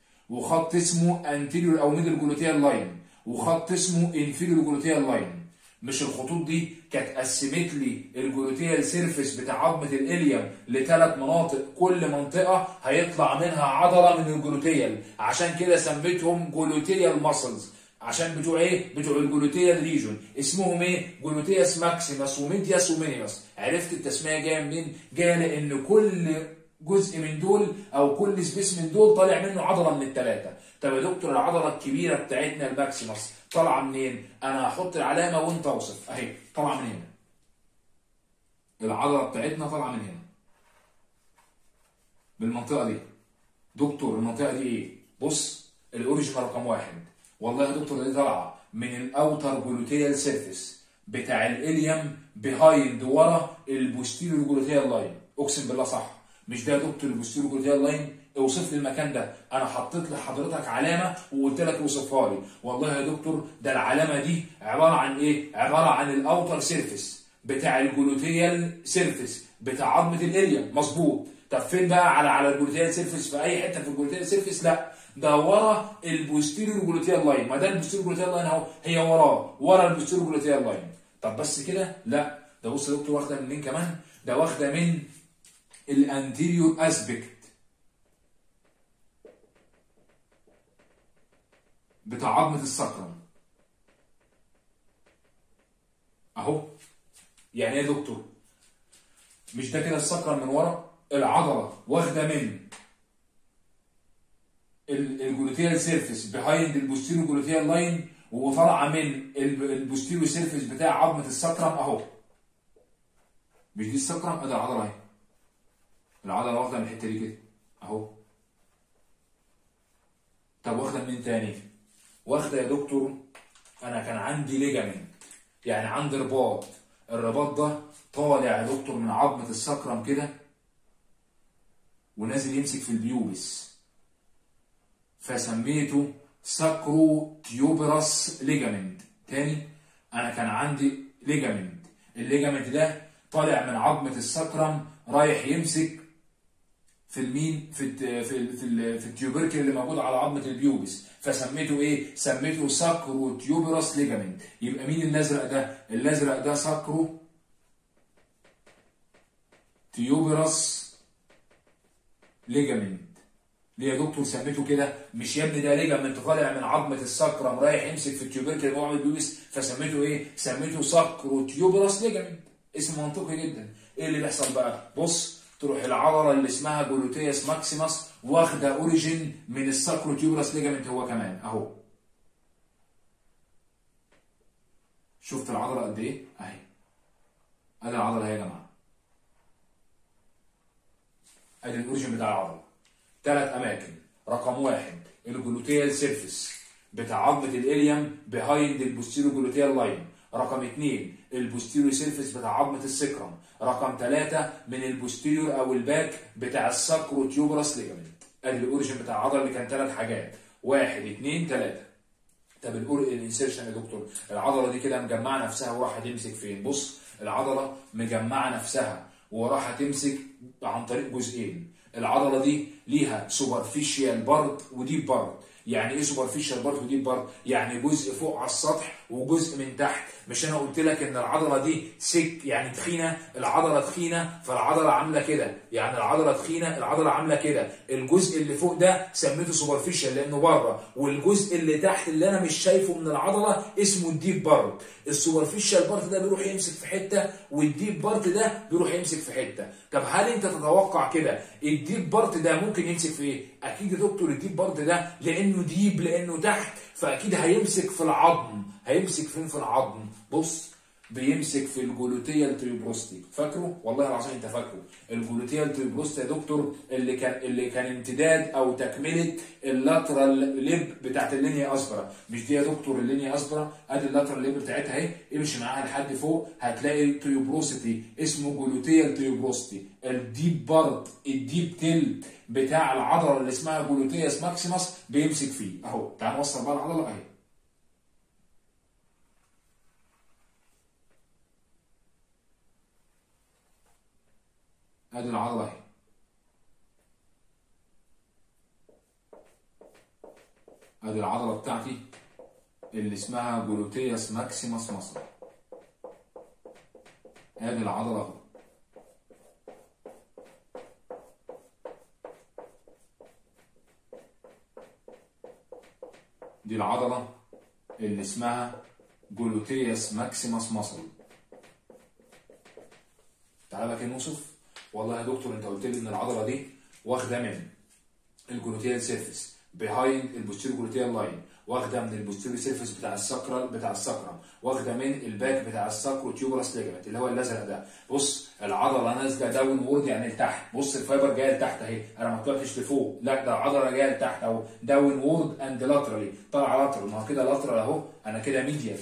وخط اسمه انتيريور او ميدل جلوتيال لاين، وخط اسمه انفيريور جلوتيال لاين. مش الخطوط دي كانت قسمت لي الجلوتيال سيرفيس بتاع عظمه الاليم لثلاث مناطق، كل منطقه هيطلع منها عضله من الجلوتيال، عشان كده سميتهم جلوتيال ماسلز. عشان بتوع ايه؟ بتوع الجلوتيال ريجون. اسمهم ايه؟ جلوتياس ماكسيماس وميدياس ومينيماس. عرفت التسميه جايه منين؟ جايه لان كل جزء من دول او كل سبيس من دول طالع منه عضله من الثلاثه. طب يا دكتور العضله الكبيره بتاعتنا الماكسيماس طالعه منين؟ انا هحط العلامه وانت اوصف. اهي طالعه من هنا. العضله بتاعتنا طالعه من هنا. بالمنطقه دي. دكتور المنطقه دي ايه؟ بص الاوريجن رقم واحد. والله يا دكتور دي طالعه من الاوتر جلوتيال سيرفيس بتاع الاليم بيهايند ورا البوستيريور جلوتيال لاين. اقسم بالله صح. مش ده يا دكتور البوستيريور جلوتيال لاين؟ اوصف لي المكان ده. انا حطيت لحضرتك علامه وقلت لك اوصفها لي. والله يا دكتور ده العلامه دي عباره عن ايه؟ عباره عن الاوتر سيرفيس بتاع الجلوتيال سيرفيس بتاع عظمه الاليم. مظبوط. طب فين بقى على الجلوتيال سيرفيس؟ في اي حته في الجلوتيال سيرفيس؟ لا، ده ورا البوستيريور جلوتيال لاين. ما ده البوستيريور جلوتيال لاين اهو، هي ورا البوستيريور جلوتيال لاين. طب بس كده؟ لا، ده بص يا دكتور واخده منين كمان؟ ده واخده من الانتيريور اسبكت بتاع عظمه السكرم اهو. يعني ايه يا دكتور؟ مش ده كده السكرم من ورا؟ العضله واخده من الجلوتيال سيرفيس بيهايند البوستيريور جلوتيال لاين وطالعه من البوستيريور سيرفيس بتاع عظمه السكرم اهو. مش دي السكرم؟ ادي العضله اهي. العضله واخده من الحته دي كده اهو. طب واخده منين تاني؟ واخده يا دكتور، انا كان عندي ليجامنت، يعني عندي رباط. الرباط ده طالع يا دكتور من عظمه السكرم كده ونازل يمسك في البيوبس، فسميته ساكرو تيوبراس ليجامنت. تاني، انا كان عندي ليجامنت، الليجامنت ده طالع من عظمه السكرم رايح يمسك في المين في التيوبركل اللي موجود على عظمه البيوبس، فسميته ايه؟ سميته ساكرو تيوبراس ليجامنت. يبقى مين الازرق ده؟ الازرق ده ساكرو تيوبراس ليجامنت. ليه يا دكتور سميته كده؟ مش يا ابني ده ليجامنت طالع من عظمه السكرم رايح يمسك في التيوبركل اللي هو عامل البيوبس، فسميته ايه؟ سميته ساكرو تيوبراس ليجامنت. اسم منطقي جدا. ايه اللي بيحصل بقى؟ بص، تروح العضله اللي اسمها جلوتياس ماكسيماس واخده اوريجين من الساكرو تيوبراس ليجامنت هو كمان اهو. شفت العضله قد ايه؟ اهي. ادي العضله اهي يا جماعه. ادي الاوريجين بتاع العضله. ثلاث اماكن. رقم واحد الجلوتيال سيرفيس بتاع عظمه الاليم بيهايند البوستيريور جلوتيال لاين. رقم اثنين البوستيريور سيرفيس بتاع عظمه السكرم. رقم ثلاثه من البوستيريور او الباك بتاع الساكرو تيوبراس ليجامنت. ادي الاوريجين بتاع العضله اللي كان ثلاث حاجات، واحد اثنين ثلاثه. طب الانسيرشن يا دكتور، العضله دي كده مجمعه نفسها وراح تمسك فين؟ بص، العضله مجمعه نفسها وراح تمسك عن طريق جزئين. العضله دي ليها سوبرفيشال بارت وديب بارت. يعني ايه سوبرفيشال بارت وديب بارت؟ يعني جزء فوق على السطح وجزء من تحت. مش انا قلت لك ان العضله دي يعني تخينه؟ العضله تخينه فالعضله عامله كده، يعني العضله تخينه العضله عامله كده. الجزء اللي فوق ده سميته سوبرفيشال لانه بره، والجزء اللي تحت اللي انا مش شايفه من العضله اسمه الديب بارت. السوبرفيشال بارت ده بيروح يمسك في حته والديب بارت ده بيروح يمسك في حته. طب هل انت تتوقع كده الديب بارت ده ممكن يمسك في ايه؟ اكيد يا دكتور الديب بارت ده لانه ديب، لانه تحت، فاكيد هيمسك في العظم. هيمسك فين في العظم؟ بص، بيمسك في الجلوتيال تريبروستي. فاكره؟ والله العظيم انت فاكره. الجلوتيال تريبروستي يا دكتور اللي كان امتداد او تكمله اللاترال ليب بتاعت اللينيا اسبرا. مش دي يا دكتور اللينيا اسبرا؟ ادي اللاترال ليب بتاعتها اهي. امشي معاها لحد فوق هتلاقي تريبروستي اسمه جلوتيال تريبروستي. الديب بارت، الديب تيل بتاع العضله اللي اسمها جلوتياس ماكسيماس بيمسك فيه اهو. تعال نوصل بقى العضله اهي. ادي العضله اهي. ادي العضله بتاعتي اللي اسمها جلوتياس ماكسيماس مصر. ادي العضله اهو. دي العضله اللي اسمها جلوتيوس ماكسيمس ماسل. تعالى بقى كده نوصف. والله يا دكتور انت قلت لي ان العضله دي واخده من الجلوتيال سيرفيس بيهايند البوستيريور جلوتيال لاين، واخده من البوستيريور سيرفيس بتاع السكرم، واخده من الباك بتاع الساكرو تيوبرس ليجمنت اللي هو الازرق ده. بص العضله نازله داون وورد يعني لتحت. بص الفايبر جايه لتحت اهي، انا ما طلعتش لفوق، لا ده العضله جايه لتحت اهو، داون وورد اند لاترالي، طالعه لاترال. ما هو كده لاترال اهو، انا كده ميديال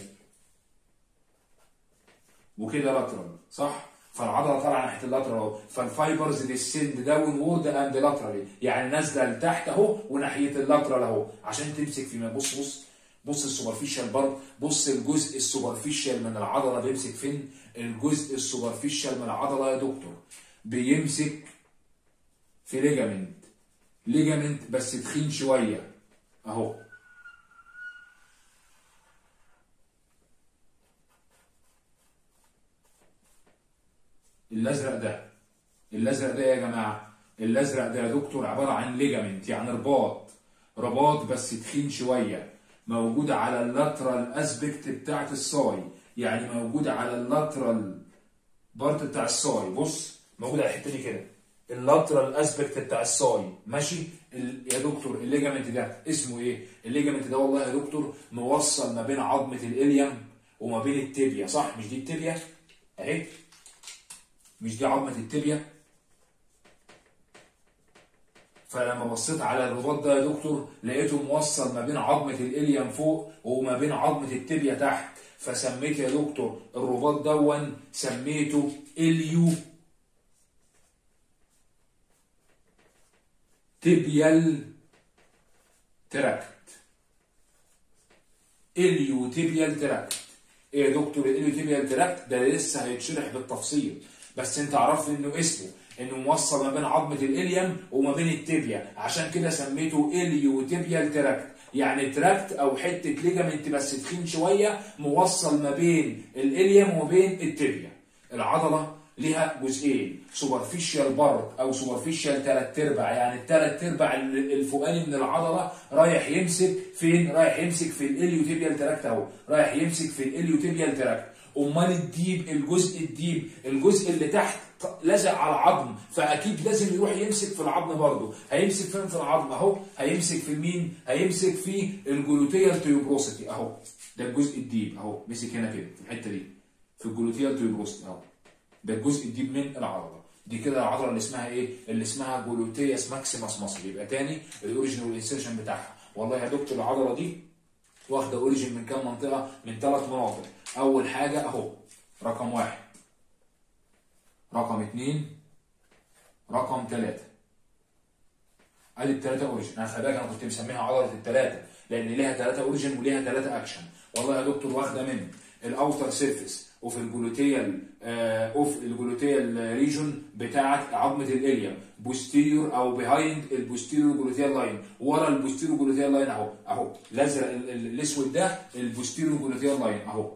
وكده لاترال صح؟ فالعضله طالعه ناحيه اللاترال اهو، فالفايبرز ديسند داون وورد اند لاترالي، يعني نازله لتحت اهو وناحيه اللاترال اهو عشان تمسك فيما. بص السوبرفيشال برضه، بص الجزء السوبرفيشال من العضله بيمسك فين؟ الجزء السوبرفيشال من العضله يا دكتور بيمسك في ليجامنت بس تخين شويه اهو. الازرق ده يا جماعه، الازرق ده يا دكتور عباره عن ليجامنت، يعني رباط بس تخين شويه، موجود على اللاترال اسبكت بتاعت الصاي، يعني موجود على اللاترال بارت بتاع الصاي. بص موجود على الحته دي كده، اللاترال اسبكت بتاع الصاي ماشي. يا دكتور الليجامنت ده اسمه ايه؟ الليجامنت ده والله يا دكتور موصل ما بين عظمه الاليم وما بين التibia، صح؟ مش دي التibia اهي، مش دي عظمه التibia؟ فلما بصيت على الرباط ده يا دكتور لقيته موصل ما بين عظمه الاليم فوق وما بين عظمه التibia تحت، فسميت يا دكتور الرباط دون سميته اليو تيبيال تراكت. اليو تيبيال تراكت. ايه يا دكتور اليو تيبيال تراكت ده؟ لسه هيتشرح بالتفصيل، بس انت عرفت انه اسمه انه موصل ما بين عظمه الاليم وما بين التibia، عشان كده سميته اليو تيبيال تراكت، يعني تراكت او حته ليجامنت بس تخين شويه موصل ما بين الاليم وما بين التibia. العضله ليها جزئين، سوبرفيشال بارت او سوبرفيشال 3/4، يعني ال3/4 الفوقاني من العضله رايح يمسك فين؟ رايح يمسك في الاليوتيبيال تراكت اهو، رايح يمسك في الاليوتيبيال تراكت. امال الديب، الجزء اللي تحت لزق على العظم، فاكيد لازم يروح يمسك في العظم برضه. هيمسك فين في العظم اهو؟ هيمسك في مين؟ هيمسك في الجلوتيال تيوبروسيتي اهو، ده الجزء الديب اهو، مسك هنا كده في الحته دي في الجلوتيال تيوبروسيتي اهو، ده الجزء الديب من العضله دي. كده العضله اللي اسمها ايه؟ اللي اسمها جلوتيوس ماكسيمس ماسل. يبقى تاني الاوريجين والانسيرشن بتاعها. والله يا دكتور العضله دي واخده اوريجين من كام منطقه؟ من 3 مناطق. اول حاجه اهو رقم 1، رقم 2، رقم 3. ادي الثلاثه اوريجين. انا خلي بالك انا كنت مسميها عضله الثلاثه لان ليها 3 اوريجين وليها 3 اكشن. والله يا دكتور واخده من الاوتر سيرفيس وفي الجلوتيال ريجون بتاعت عظمه الاليم، بوستيريور او بيهايند البوستيريور جلوتيال لاين، ورا البوستيريور جلوتيال لاين اهو الازرق الاسود ده البوستيريور جلوتيال لاين اهو.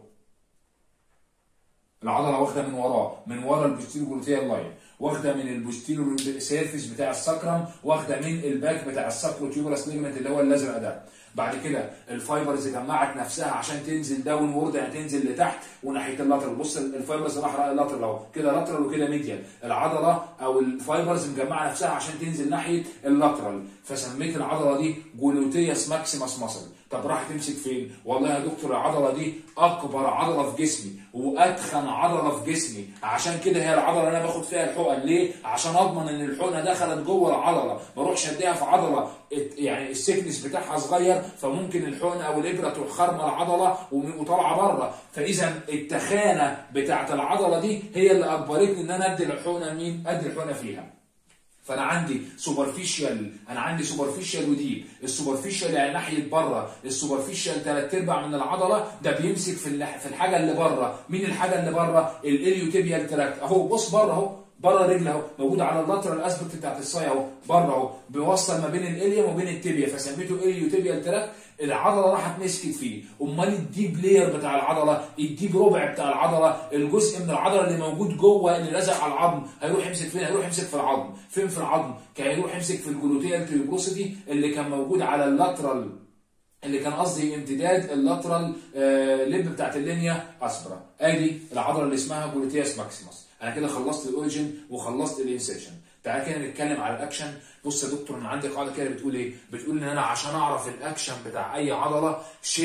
العضله واخده من ورا البوستيريور جلوتيال لاين، واخده من البوستيريور سيرفيس بتاع السكرم، واخده من الباك بتاع الساكرو تيوبرس ليجمنت اللي هو الازرق ده. بعد كده الفايبرز جمعت نفسها عشان تنزل داون وورد، يعني تنزل لتحت وناحيه اللاترال. بص الفايبرز راح اللاترال اهو، كده لاترال وكده ميديال. العضله او الفايبرز مجمعه نفسها عشان تنزل ناحيه اللاترال، فسميت العضله دي جلوتيوس ماكسيمس ماسل. طب راح تمسك فين؟ والله يا دكتور العضله دي اكبر عضله في جسمي واتخن عضله في جسمي، عشان كده هي العضله اللي انا باخد فيها الحقن. ليه؟ عشان اضمن ان الحقنه دخلت جوه العضله، ما اروحش اديها في عضله يعني السكنس بتاعها صغير، فممكن الحقنه او الابره تروح خارمه العضله وطالعه بره. فاذا التخانه بتاعت العضله دي هي اللي اجبرتني ان انا ادي الحقنه مين؟ ادي الحقنه فيها. فانا عندي سوبرفيشال وديب. السوبرفيشال يعني ناحيه بره، السوبرفيشال 3/4 من العضله ده بيمسك في الحاجه اللي بره. مين الحاجه اللي بره؟ الاليوتيبيال تراكت اهو. بص بره اهو، بره الرجل اهو، موجود على اللاترال اسبكت بتاعت الصاي اهو، بره اهو، بيوصل ما بين الاليوم وبين التibia، فسميته اليو تيبيال تراكت. العضله راحت مسكت فيه. امال الديب لاير بتاع العضله، الديب ربع بتاع العضله، الجزء من العضله اللي موجود جوه اللي لازق على العظم، هيروح يمسك فين؟ هيروح يمسك في العظم. فين في العظم؟ كان هيروح يمسك في الجلوتيال تيوبروسيتي اللي كان موجود على اللاترال، اللي كان قصدي امتداد اللاترال ليب بتاعت اللينيا اسبرا. ادي العضله اللي اسمها جلوتياس ماكسيموس. انا كده خلصت الاوريجن وخلصت الانسيرشن. تعالى كده نتكلم على الاكشن. بص يا دكتور، انا عندي قاعده كده بتقول ايه؟ بتقول ان انا عشان اعرف الاكشن بتاع اي عضله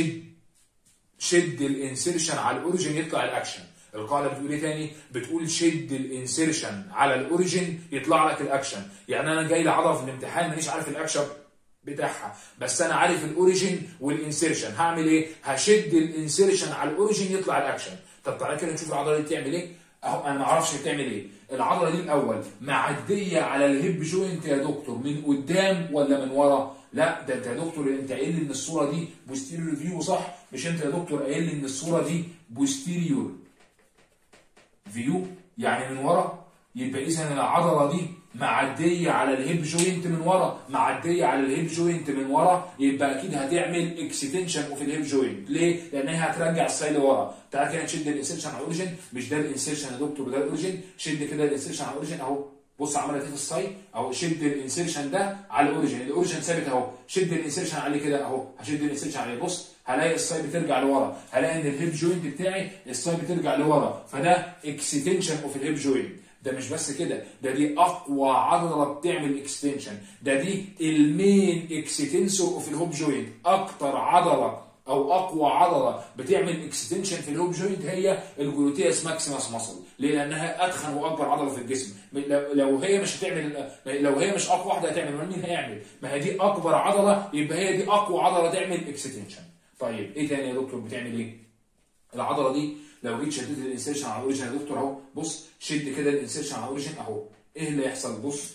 شد الانسيرشن على الاوريجن يطلع الاكشن. القاعده بتقول ايه تاني؟ بتقول شد الانسيرشن على الاوريجن يطلع لك الاكشن. يعني انا جاي لعضله في الامتحان مانيش عارف الاكشن بتاعها، بس انا عارف الاوريجن والانسيرشن، هعمل ايه؟ هشد الانسيرشن على الاوريجن يطلع الاكشن. طب تعالى كده نشوف العضله دي بتعمل ايه. اهو انا ما اعرفش بتعمل ايه. العضله دي الاول معديه على الهيب جوينت يا دكتور من قدام ولا من ورا؟ لا ده انت يا دكتور انت قايل لي ان الصوره دي بوستيريور فيو، صح؟ مش انت يا دكتور قايل لي ان الصوره دي بوستيريور فيو يعني من ورا؟ يبقى اذا العضله دي معديه على الهيب جوينت من ورا، معديه على الهيب جوينت من ورا، يبقى اكيد هتعمل اكستنشن اوف الهيب جوينت. ليه؟ لانها هترجع الساي لورا. تعالى كده نشد الانسيرشن على الاوريجن. مش ده الانسيرشن يا دكتور، ده الاوريجن. شد كده الانسيرشن على الاوريجن اهو. بص عملت ايه في الساي اهو. شد الانسيرشن ده على الاوريجن، الاوريجن ثابت اهو. شد الانسيرشن عليه كده اهو. هشد الانسيرشن عليه، بص هلاقي الساي بترجع لورا، هلاقي ان الهيب جوينت بتاعي الساي بترجع لورا، فده اكستنشن اوف الهيب جوينت. ده مش بس كده، ده دي اقوى عضله بتعمل اكستنشن، ده دي المين اكستنسور اوف الهوب جوينت. اكتر عضله او اقوى عضله بتعمل اكستنشن في الهوب جوينت هي الجلوتياس ماكسيماس ماسل. ليه؟ لانها ادخن واكبر عضله في الجسم. لو هي مش هتعمل، لو هي مش اقوى واحده هتعمل، مين هيعمل؟ ما هي دي اكبر عضله، يبقى هي دي اقوى عضله تعمل اكستنشن. طيب ايه تاني يا دكتور بتعمل ايه؟ العضله دي لو جيت شديت الانسيرشن على الاوريجن يا دكتور اهو، بص شد كده الانسيرشن على الاوريجن اهو، ايه اللي يحصل؟ بص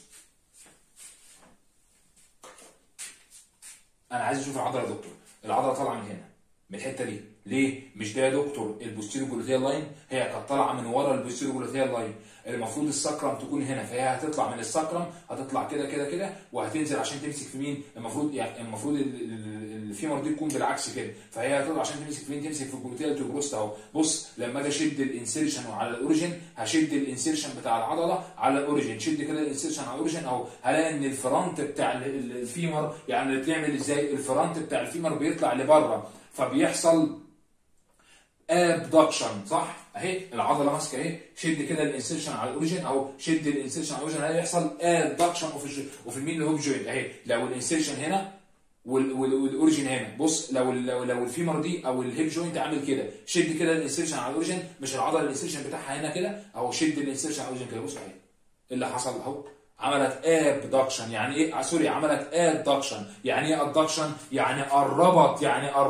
انا عايز اشوف العضله يا دكتور. العضله طالعه من هنا، من الحته دي. ليه؟ مش ده يا دكتور البوستيريور جلوتيال لاين؟ هي كانت طالعه من ورا البوستيريور جلوتيال لاين. المفروض الساكرم تكون هنا، فهي هتطلع من الساكرم، هتطلع كده كده كده وهتنزل عشان تمسك في مين؟ المفروض يعني المفروض الفيمر دي تكون بالعكس كده، فهي هتطلع عشان تمسك في مين؟ تمسك في الجلوتيال تيوبروست اهو. بص لما اجي اشد الانسيرشن على الاوريجن، هشد الانسيرشن بتاع العضله على الاوريجن. شد كده الانسيرشن على الاوريجن اهو، هلاقي ان الفرونت بتاع الفيمر، يعني بتعمل ازاي؟ الفرونت بتاع الفيمر بيطلع لبره، فبيحصل ابدكشن، صح؟ اهي العضله ماسكه اهي. شد كده الانسيرشن على الاوريجن اهو، شد الانسيرشن على الاوريجن هيحصل ابدكشن اوف المين الهوب جوينت اهي. لو الانسيرشن هنا والاوريجن هنا، بص لو الفيمر دي او الهيب جوينت عامل كده، شد كده الانسيرشن على الاوريجن، مش العضله الانسيرشن بتاعها هنا كده اهو، شد الانسيرشن على الاوريجن كده، بص اهي اللي حصل اهو، عملت ابدكشن. يعني ايه؟ سوري، عملت ادكشن. يعني ايه ادكشن؟ يعني قربت،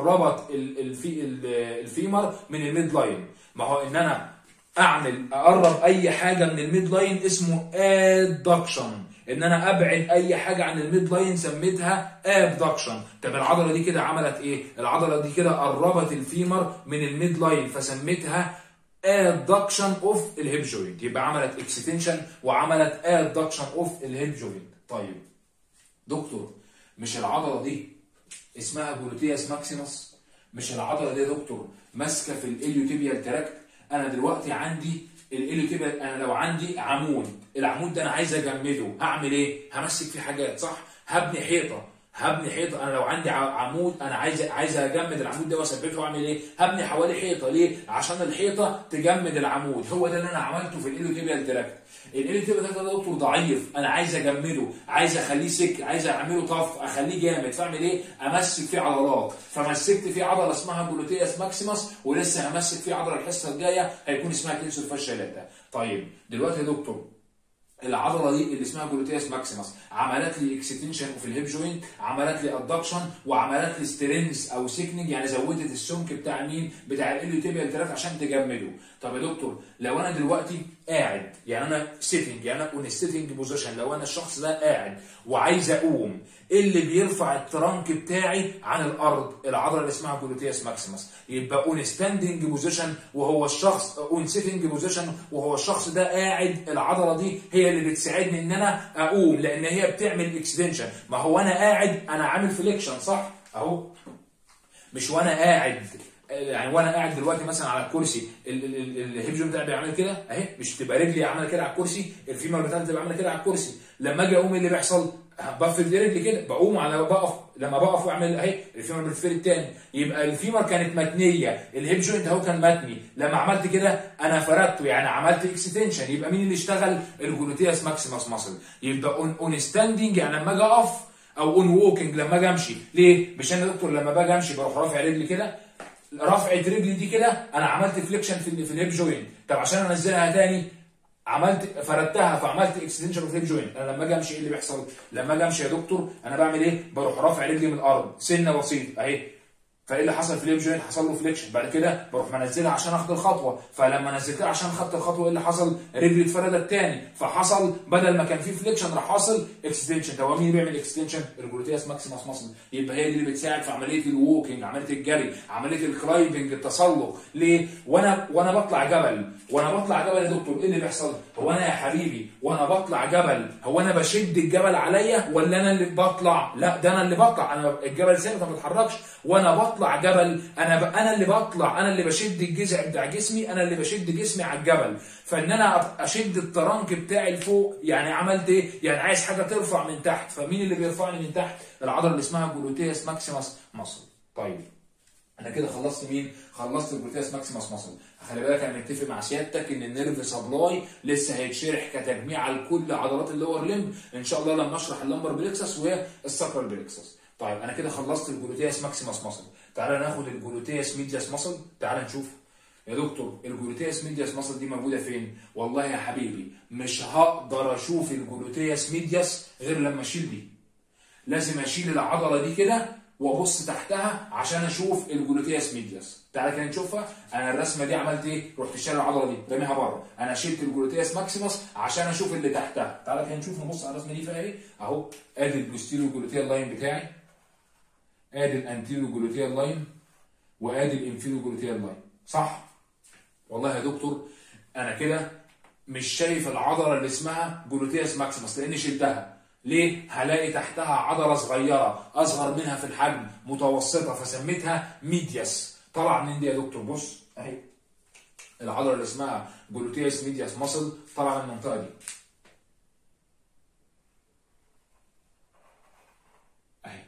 الفيمر من الميد لاين. ما هو ان انا اقرب اي حاجه من الميد لاين اسمه ادكشن، ان انا ابعد اي حاجه عن الميد لاين سميتها ابدكشن. طب العضله دي كده عملت ايه؟ العضله دي كده قربت الفيمر من الميد لاين فسميتها adduction اوف الهيب جوينت. يبقى عملت اكستنشن وعملت adduction اوف الهيب جوينت. طيب دكتور، مش العضله دي اسمها جلوتياس ماكسيموس؟ مش العضله دي يا دكتور ماسكه في الاليوتيبيال تراكت؟ انا دلوقتي عندي الاليوتيبيال، انا لو عندي عمود، العمود ده انا عايز اجمده، هعمل ايه؟ همسك فيه حاجات، صح؟ هبني حيطه. انا لو عندي عمود انا عايز اجمد العمود ده واثبته، واعمل ايه؟ هبني حوالي حيطه. ليه؟ عشان الحيطه تجمد العمود. هو ده اللي انا عملته في الاليوتيبيال تراكت. الاليوتيبيال تراكت ده دكتور ضعيف، انا عايز اجمده، عايز اخليه سك، عايز اعمله طف، اخليه جامد، فاعمل ايه؟ امسك فيه عضلات. فمسكت فيه عضله اسمها جلوتياس ماكسيموس، ولسه همسك فيه عضله الحصه الجايه هيكون اسمها تنسور فاشيا. طيب دلوقتي يا دكتور العضله دي اللي اسمها جلوتياس ماكسيموس عملت لي اكستنشن في الهيب جوينت، عملت لي ادكشن، وعملت لي سترينث او سيكنج، يعني زودت السمك بتاع مين؟ بتاع الاليوتيبيال تراكت عشان تجمده. طب يا دكتور لو انا دلوقتي قاعد، يعني انا سيتنج، يعني انا اون ستيتنج بوزيشن، لو انا الشخص ده قاعد وعايز اقوم، ايه اللي بيرفع الترانك بتاعي عن الارض؟ العضله اللي اسمها جلوتيوس ماكسيمس. يبقى اون ستاندنج بوزيشن وهو الشخص، اون سيتنج بوزيشن وهو الشخص ده قاعد، العضله دي هي اللي بتساعدني ان انا اقوم، لان هي بتعمل اكستنشن. ما هو انا قاعد انا عامل فليكشن صح اهو، مش وانا قاعد، يعني وانا قاعد دلوقتي مثلا على الكرسي الهيب جوينت بتاعي بيعمل كده اهي، مش تبقى رجلي عامله كده على الكرسي، الفيمر بتاعتي تبقى عامله كده على الكرسي، لما اجي اقوم ايه اللي بيحصل؟ بفرد رجلي كده، بقوم على بقف، لما بقف واعمل اهي الفيمر بتفرد تاني، يبقى الفيمر كانت متنيه، الهيب جوينت اهو كان متني، لما عملت كده انا فردته، يعني عملت اكستنشن، يبقى مين اللي اشتغل؟ الجلوتيوس ماكسيمس ماسل. يبقى اون ستاندنج يعني لما اجي اقف، او اون ووكينج لما اجي امشي. ليه؟ مش انا يا دكتور لما باجي امشي بروح رافع رجلي كده، رفعه رجلي دي كده انا عملت فليكشن في الهيب جوينت، طب عشان انزلها تاني عملت فردتها فعملت اكستنشن في الهيب جوينت. انا لما اجي امشي ايه اللي بيحصل؟ لما اجي امشي يا دكتور انا بعمل ايه؟ بروح رافع رجلي من الارض سنه بسيط اهي، فايه اللي حصل في الهيب جوينت؟ حصل له فليكشن، بعد كده بروح منزلها عشان اخد الخطوه، فلما نزلتها عشان خدت الخطوه ايه اللي حصل؟ رجلي اتفردت تاني، فحصل بدل ما كان في فليكشن راح حاصل اكستنشن. طب مين بيعمل اكستنشن؟ الجلوتيوس ماكسيمس ماسل. يبقى هي دي اللي بتساعد في عمليه الووكينج، عمليه الجري، عمليه الكلايبنج، التسلق. ليه؟ وانا بطلع جبل، يا دكتور ايه اللي بيحصل؟ هو انا يا حبيبي وانا بطلع جبل، هو انا بشد الجبل عليا ولا انا اللي بطلع؟ لا ده انا اللي بطلع، انا الجبل ثابت ما بيتحركش، وانا بطلع جبل انا اللي بطلع، انا اللي بشد الجذع بتاع جسمي، انا اللي بشد جسمي على الجبل. فان انا اشد الترنك بتاعي لفوق، يعني عملت ايه؟ يعني عايز حاجه ترفع من تحت، فمين اللي بيرفعني من تحت؟ العضله اللي اسمها جلوتيوس ماكسيمس ماسل. طيب انا كده خلصت مين؟ خلصت الجلوتيوس ماكسيمس ماسل. خلي بالك انا متفق مع سيادتك ان النيرف سبلاي لسه هيتشرح كتجميع لكل عضلات اللور ليمب ان شاء الله لما اشرح اللمبر بليكسس والساكرال بليكسس. طيب انا كده خلصت الجلوتيوس ماكسيمس ماسل، تعالى ناخد الجلوتيوس ميدياس ماسل، تعالى نشوف يا دكتور الجلوتيوس ميدياس ماسل دي موجوده فين؟ والله يا حبيبي مش هقدر اشوف الجلوتيوس ميدياس غير لما اشيل دي، لازم اشيل العضله دي كده وابص تحتها عشان اشوف الجلوتيوس ميدياس. تعالى كده نشوفها. انا الرسمه دي عملت ايه؟ رحت شايل العضله دي رميها بره، انا شلت الجلوتيوس ماكسيمس عشان اشوف اللي تحتها. تعالى كده نشوف، نبص على الرسمه دي فيها ايه اهو. ادي البوستيريو جلوتيال لاين بتاعي، ادي الانتيريو جلوتيال لاين، وادي الانفيريو جلوتيال لاين، صح؟ والله يا دكتور انا كده مش شايف العضله اللي اسمها جلوتيوس ماكسيمس لاني شلتها. ليه؟ هلاقي تحتها عضله صغيره اصغر منها في الحجم متوسطه فسميتها ميدياس. طلع منين دي يا دكتور؟ بص اهي العضله اللي اسمها جلوتيوس ميدياس ماسل طلع من المنطقه دي اهي.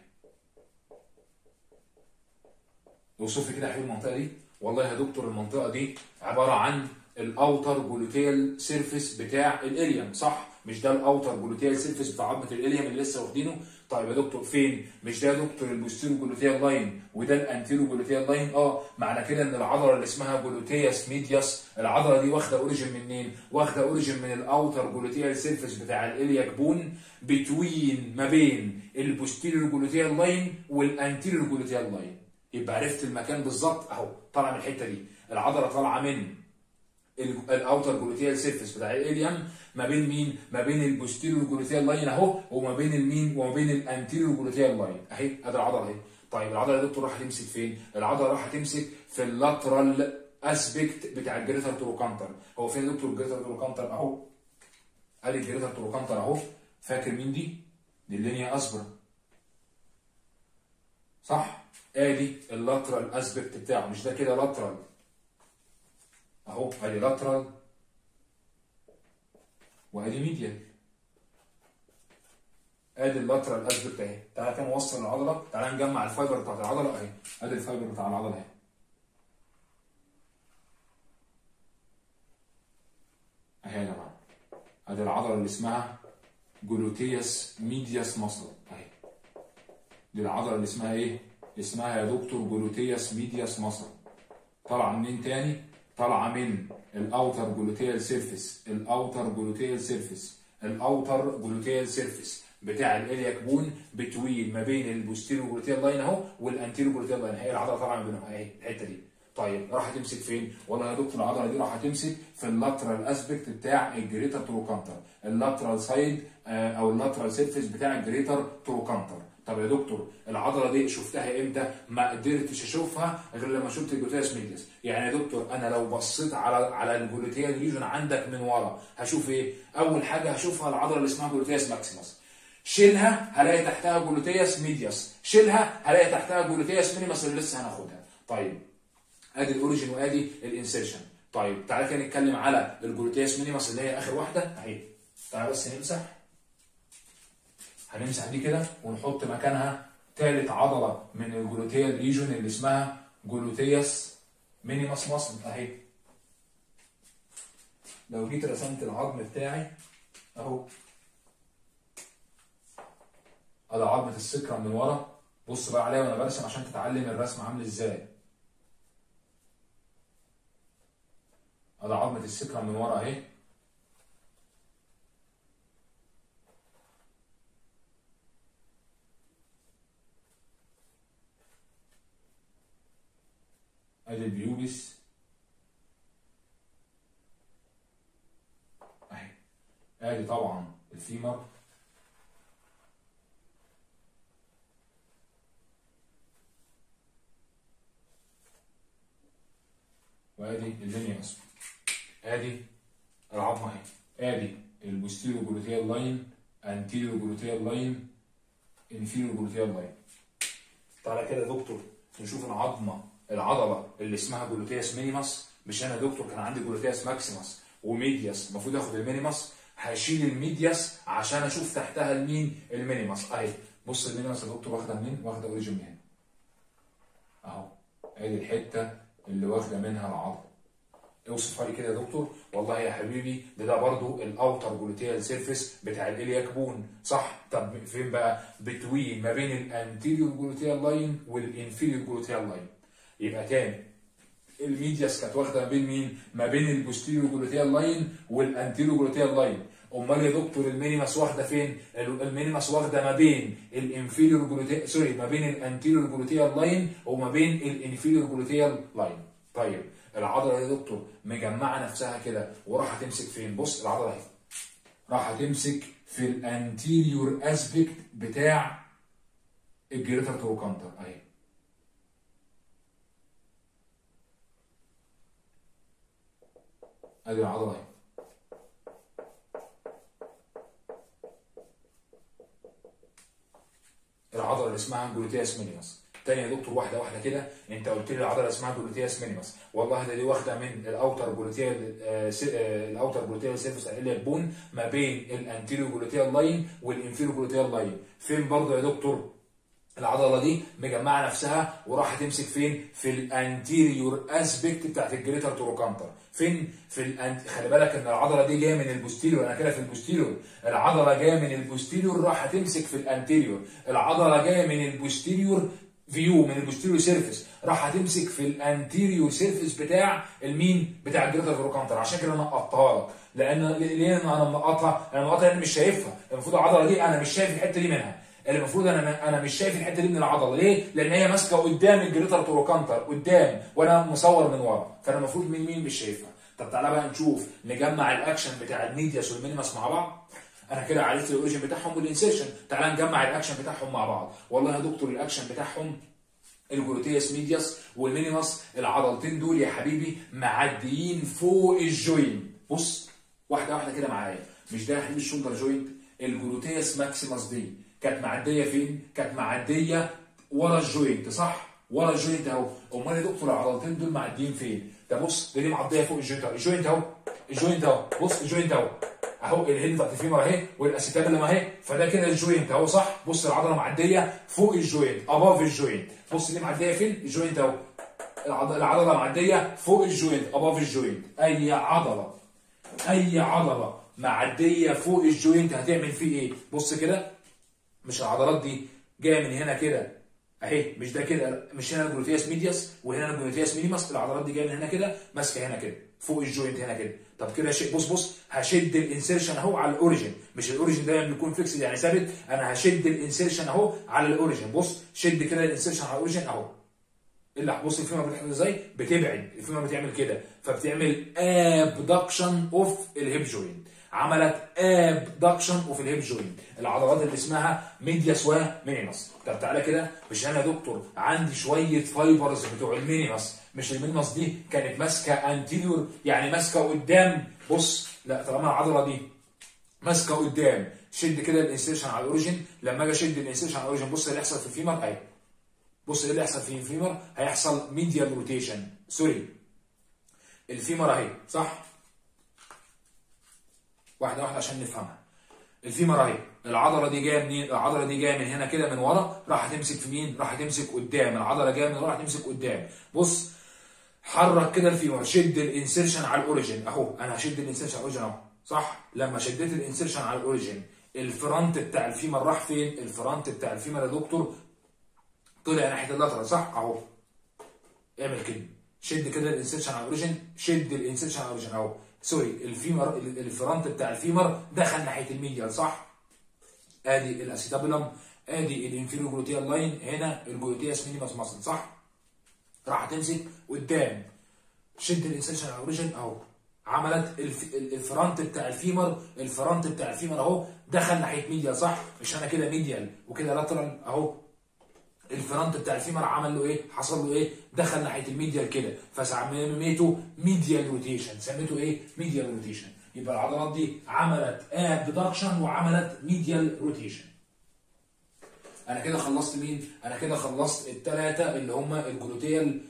اوصف لي كده يا حبيبي المنطقه دي. والله يا دكتور المنطقه دي عباره عن الاوتر جلوتيال سيرفيس بتاع الاليم، صح؟ مش ده الاوتر جلوتيال سيرفيس بتاع عظمه الاليم اللي لسه واخدينه؟ طيب يا دكتور فين؟ مش ده يا دكتور البوستيرو جلوتيال لاين وده الانتيرو جلوتيال لاين؟ معنى كده ان العضله اللي اسمها جلوتيوس ميدياس العضله دي واخده اوريجين منين؟ واخده اوريجين من الاوتر جلوتيال سيرفيس بتاع الالياك بون بتوين ما بين البوستيرو جلوتيال لاين والانتيرو جلوتيال لاين. يبقى عرفت المكان بالظبط اهو، طالع من الحته دي العضله طالعه من الاوتر جلوتيال سيرفيس بتاع الاليم ما بين مين؟ ما بين البوستيريور جلوتيال لاين اهو، وما بين المين؟ وما بين الانتيريور جلوتيال لاين اهي. ادي العضله اهي. طيب العضله يا دكتور راح تمسك فين؟ العضله راح تمسك في اللاترال اسبكت بتاع الجريتر تروكانتر. هو فين يا دكتور الجريتر تروكانتر؟ اهو ادي الجريتر تروكانتر اهو. فاكر مين دي؟ دي اللينيا اسبرا، صح؟ ادي اللاترال اسبكت بتاعه، مش ده كده لاترال اهو، ادي لاترال وادي ميديال. ادي اللاترال اسبكت اهي. تعالى كده نوصل العضله، تعالى نجمع الفايبر بتاعت العضله اهي. ادي الفايبر بتاع العضله اهي اهي يا جماعه. ادي العضله اللي اسمها جلوتيوس ميدياس ماسل اهي. دي العضله اللي اسمها ايه؟ اسمها يا دكتور جلوتيوس ميدياس ماسل. طالعه منين تاني؟ طالعه من الاوتر جلوتيال سيرفيس، الاوتر جلوتيال سيرفيس، الاوتر جلوتيال سيرفيس بتاع الالياك بون بتوين ما بين البوستيريو جلوتيال لاين اهو والانتيريو جلوتيال لاين. هي العضله طالعه ما بينهم اهي الحته دي. طيب راح تمسك فين؟ والله يا دكتور العضله دي راح تمسك في اللاترال اسبكت بتاع الجريتر تروكانتر، اللاترال سايد او اللاترال سيرفيس بتاع الجريتر تروكانتر. طب يا دكتور العضله دي شفتها امتى؟ ما قدرتش اشوفها غير لما شفت الجلوتيوس ميديوس. يعني يا دكتور انا لو بصيت على الجلوتيال ريجون عندك من ورا هشوف ايه؟ اول حاجه هشوفها العضله اللي اسمها جلوتيوس ماكسيموس، شيلها هلاقي تحتها جلوتيوس ميديوس، شيلها هلاقي تحتها جلوتيوس مينيمس اللي لسه هناخدها. طيب ادي الاوريجن وادي الانسيرشن. طيب تعالى كده نتكلم على الجلوتيوس مينيمس اللي هي اخر واحده اهي. تعالى بس هنمسح دي كده ونحط مكانها ثالث عضله من الجلوتيال ريجون اللي اسمها جلوتيوس مينيمس ماسل اهي. لو جيت رسمت العظم بتاعي اهو، ادي عظمه السكرم من ورا، بص بقى عليها وانا برسم عشان تتعلم الرسم عامل ازاي. ادي عظمه السكرم من ورا اهي، ادي البيوبس اهي، ادي طبعا الفيمر، وادي اللينيوس، ادي العظمه اهي، ادي البوستيريو جلوتيال لاين، انتيريو جلوتيال لاين، انفيريو جلوتيال لاين. تعالى كده يا دكتور نشوف العضله اللي اسمها جلوتيوس مينيمس. مش انا يا دكتور كان عندي جلوتيوس ماكسيمس وميدياس، المفروض اخد المينيمس، هشيل الميدياس عشان اشوف تحتها المين؟ المينيمس اهي. بص المينيمس يا دكتور واخده منين؟ واخده اوريجن من هنا اهو، ادي الحته اللي واخده منها العضله. اوصفها لي كده يا دكتور. والله يا حبيبي ده برضو الاوتر جلوتيال سيرفيس بتاع الالياك بون، صح؟ طب فين بقى؟ بتوين ما بين الانتيريور جلوتيال لاين والانفيريور جلوتيال لاين. يبقى تاني الميدياس كانت واخده ما بين مين؟ ما بين البوستيريور جلوتيال لاين والانتيريور جلوتيال لاين. امال يا دكتور المينيمس واخده فين؟ المينيمس واخده ما بين الانفيريور جلوتيال ما بين الانتيريور جلوتيال لاين وما بين الانفيريور جلوتيال لاين. طيب العضله يا دكتور مجمعه نفسها كده وراح تمسك فين؟ بص العضله اهي راح تمسك في الانتيريور اسبكت بتاع الجريتر تروكانتر اهي. ادي العضله اهي. العضله اللي اسمها جلوتيوس مينيمس. تاني يا دكتور واحده واحده كده، انت قلت لي العضله اسمها جلوتيوس مينيمس، والله ده دي واخده من الاوتر جلوتيال سيرفيس الالياك بون ما بين الانتيريو جلوتيال لاين والانفيريو جلوتيال لاين. فين برضه يا دكتور؟ العضله دي مجمعه نفسها وراح تمسك فين؟ في الانتيريور اسبكت بتاعت الجريتر تروكانتر. فين؟ خلي بالك ان العضله دي جايه من البوستيريور، انا كده في البوستيريور، العضله جايه من البوستيريور راح تمسك في الانتيريور، العضله جايه من البوستيريور فيو من البوستيريور سيرفيس راح هتمسك في الانتيريور سيرفيس بتاع المين؟ بتاع الجريتر تروكانتر. عشان كده انا نقطتها لك. ليه انا منقطها؟ انا منقطها لان مش شايفها، المفروض العضله دي انا مش شايف الحته دي منها، المفروض انا مش شايف الحته دي من العضله. ليه؟ لان هي ماسكه قدام الجريتر تروكانتر قدام وانا مصور من ورا، فانا المفروض مين مش شايفها. طب تعالى بقى نشوف نجمع الاكشن بتاع الميدياس والمينيمس مع بعض. انا كده عرفت الاوريجن بتاعهم والانسيرشن، تعالى نجمع الاكشن بتاعهم مع بعض. والله يا دكتور الاكشن بتاعهم الجلوتيوس ميدياس والمينيمس، العضلتين دول يا حبيبي معديين فوق الجوينت. بص واحده واحده كده معايا. مش ده يا حبيبي الشولدر جوينت؟ الجلوتيوس ماكسيمس دي كانت معديه فين؟ كانت معديه ورا الجوينت، صح؟ ورا الجوينت اهو. امال يا دكتور العضلتين دول معديين فين؟ ده بص دي معديه فوق الجوينت اهو، الجوينت اهو، الجوينت اهو، بص الجوينت اهو اهو، الهيد بتاعت الفيمر اهي والاسيتابيلم اهي، فده كده الجوينت اهو، صح؟ بص العضله معديه فوق الجوينت، اباف الجوينت. بص دي معديه فين؟ الجوينت اهو. العضله معديه فوق الجوينت، اباف الجوينت. اي عضله معديه فوق الجوينت هتعمل فيه ايه؟ بص كده، مش العضلات دي جايه من هنا كده اهي، مش ده كده، مش هنا الجلوتيوس ميدياس وهنا الجلوتيوس مينيمس، العضلات دي جايه من هنا كده ماسكه هنا كده فوق الجوينت هنا كده. طب كده بص هشد الانسيرشن اهو على الاوريجن، مش الاوريجن دايما بيكون فيكسد يعني ثابت، انا هشد الانسيرشن اهو على الاوريجن. بص شد كده الانسيرشن على الاوريجن اهو اللي بص الفيمر بتحصل ازاي؟ بتبعد، الفيمر بتعمل كده، فبتعمل ابدكشن اوف الهيب جوينت، عملت ابدكشن اوف الهيب جوينت، العضلات اللي اسمها ميدياس ومينيمس. طب تعالى كده، مش انا يا دكتور عندي شويه فايبرز بتوع المينيمس، مش المينيمس دي كانت ماسكه انتيريور يعني ماسكه قدام، بص لا طالما العضله دي ماسكه قدام شد كده الانسيرشن على الاوريجن، لما اجي اشد الانسيرشن على الاوريجن بص اللي هيحصل في الفيمر اهي، بص ايه اللي هيحصل في الفيمر؟ هيحصل ميديال روتيشن، سوري الفيمر اهي صح؟ واحده واحده عشان نفهمها. الفيمر اهي، العضله دي جايه منين؟ العضله دي جايه من هنا كده من ورا، راح تمسك في مين؟ راح تمسك قدام، العضله جايه من ورا راح تمسك قدام. بص حرك كده الفيمر، شد الانسيرشن على الاوريجن اهو، انا هشد الانسيرشن على الاوريجن اهو صح؟ لما شديت الانسيرشن على الاوريجن الفرونت بتاع الفيمر راح فين؟ الفرونت بتاع الفيمر يا دكتور طلع ناحيه اللاترال صح؟ اهو اعمل كده، شد كده الانسيرشن على الاوريجن، شد الانسيرشن على الاوريجن اهو، سوري الفيمر الفرونت بتاع الفيمر دخل ناحيه الميديال صح؟ ادي الاسيتابولم، ادي الانفيريور جلوتيال لاين، هنا الجلوتياس مينيمس ماسل صح؟ راح تمسك قدام، شد الانسيرشن على الاوريجن اهو، عملت الفرونت بتاع الفيمر، الفرونت بتاع الفيمر اهو دخل ناحيه ميديال صح؟ مش انا كده ميديال وكده لاترال اهو، الفرونت بتاع الفيمر عمل له ايه؟ حصل له ايه؟ دخل ناحيه الميديال كده، فسميته ميديال روتيشن، سميته ايه؟ ميديال روتيشن. يبقى العضلات دي عملت ابدكشن وعملت ميديال روتيشن. انا كده خلصت مين؟ انا كده خلصت الثلاثه اللي هم الجلوتيال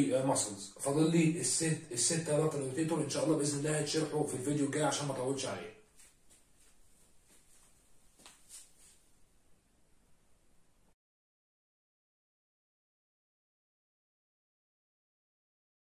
ماسلز، فاضل لي السته لاترال روتيتور ان شاء الله باذن الله هيتشرحوا في الفيديو الجاي عشان ما اطولش عليه.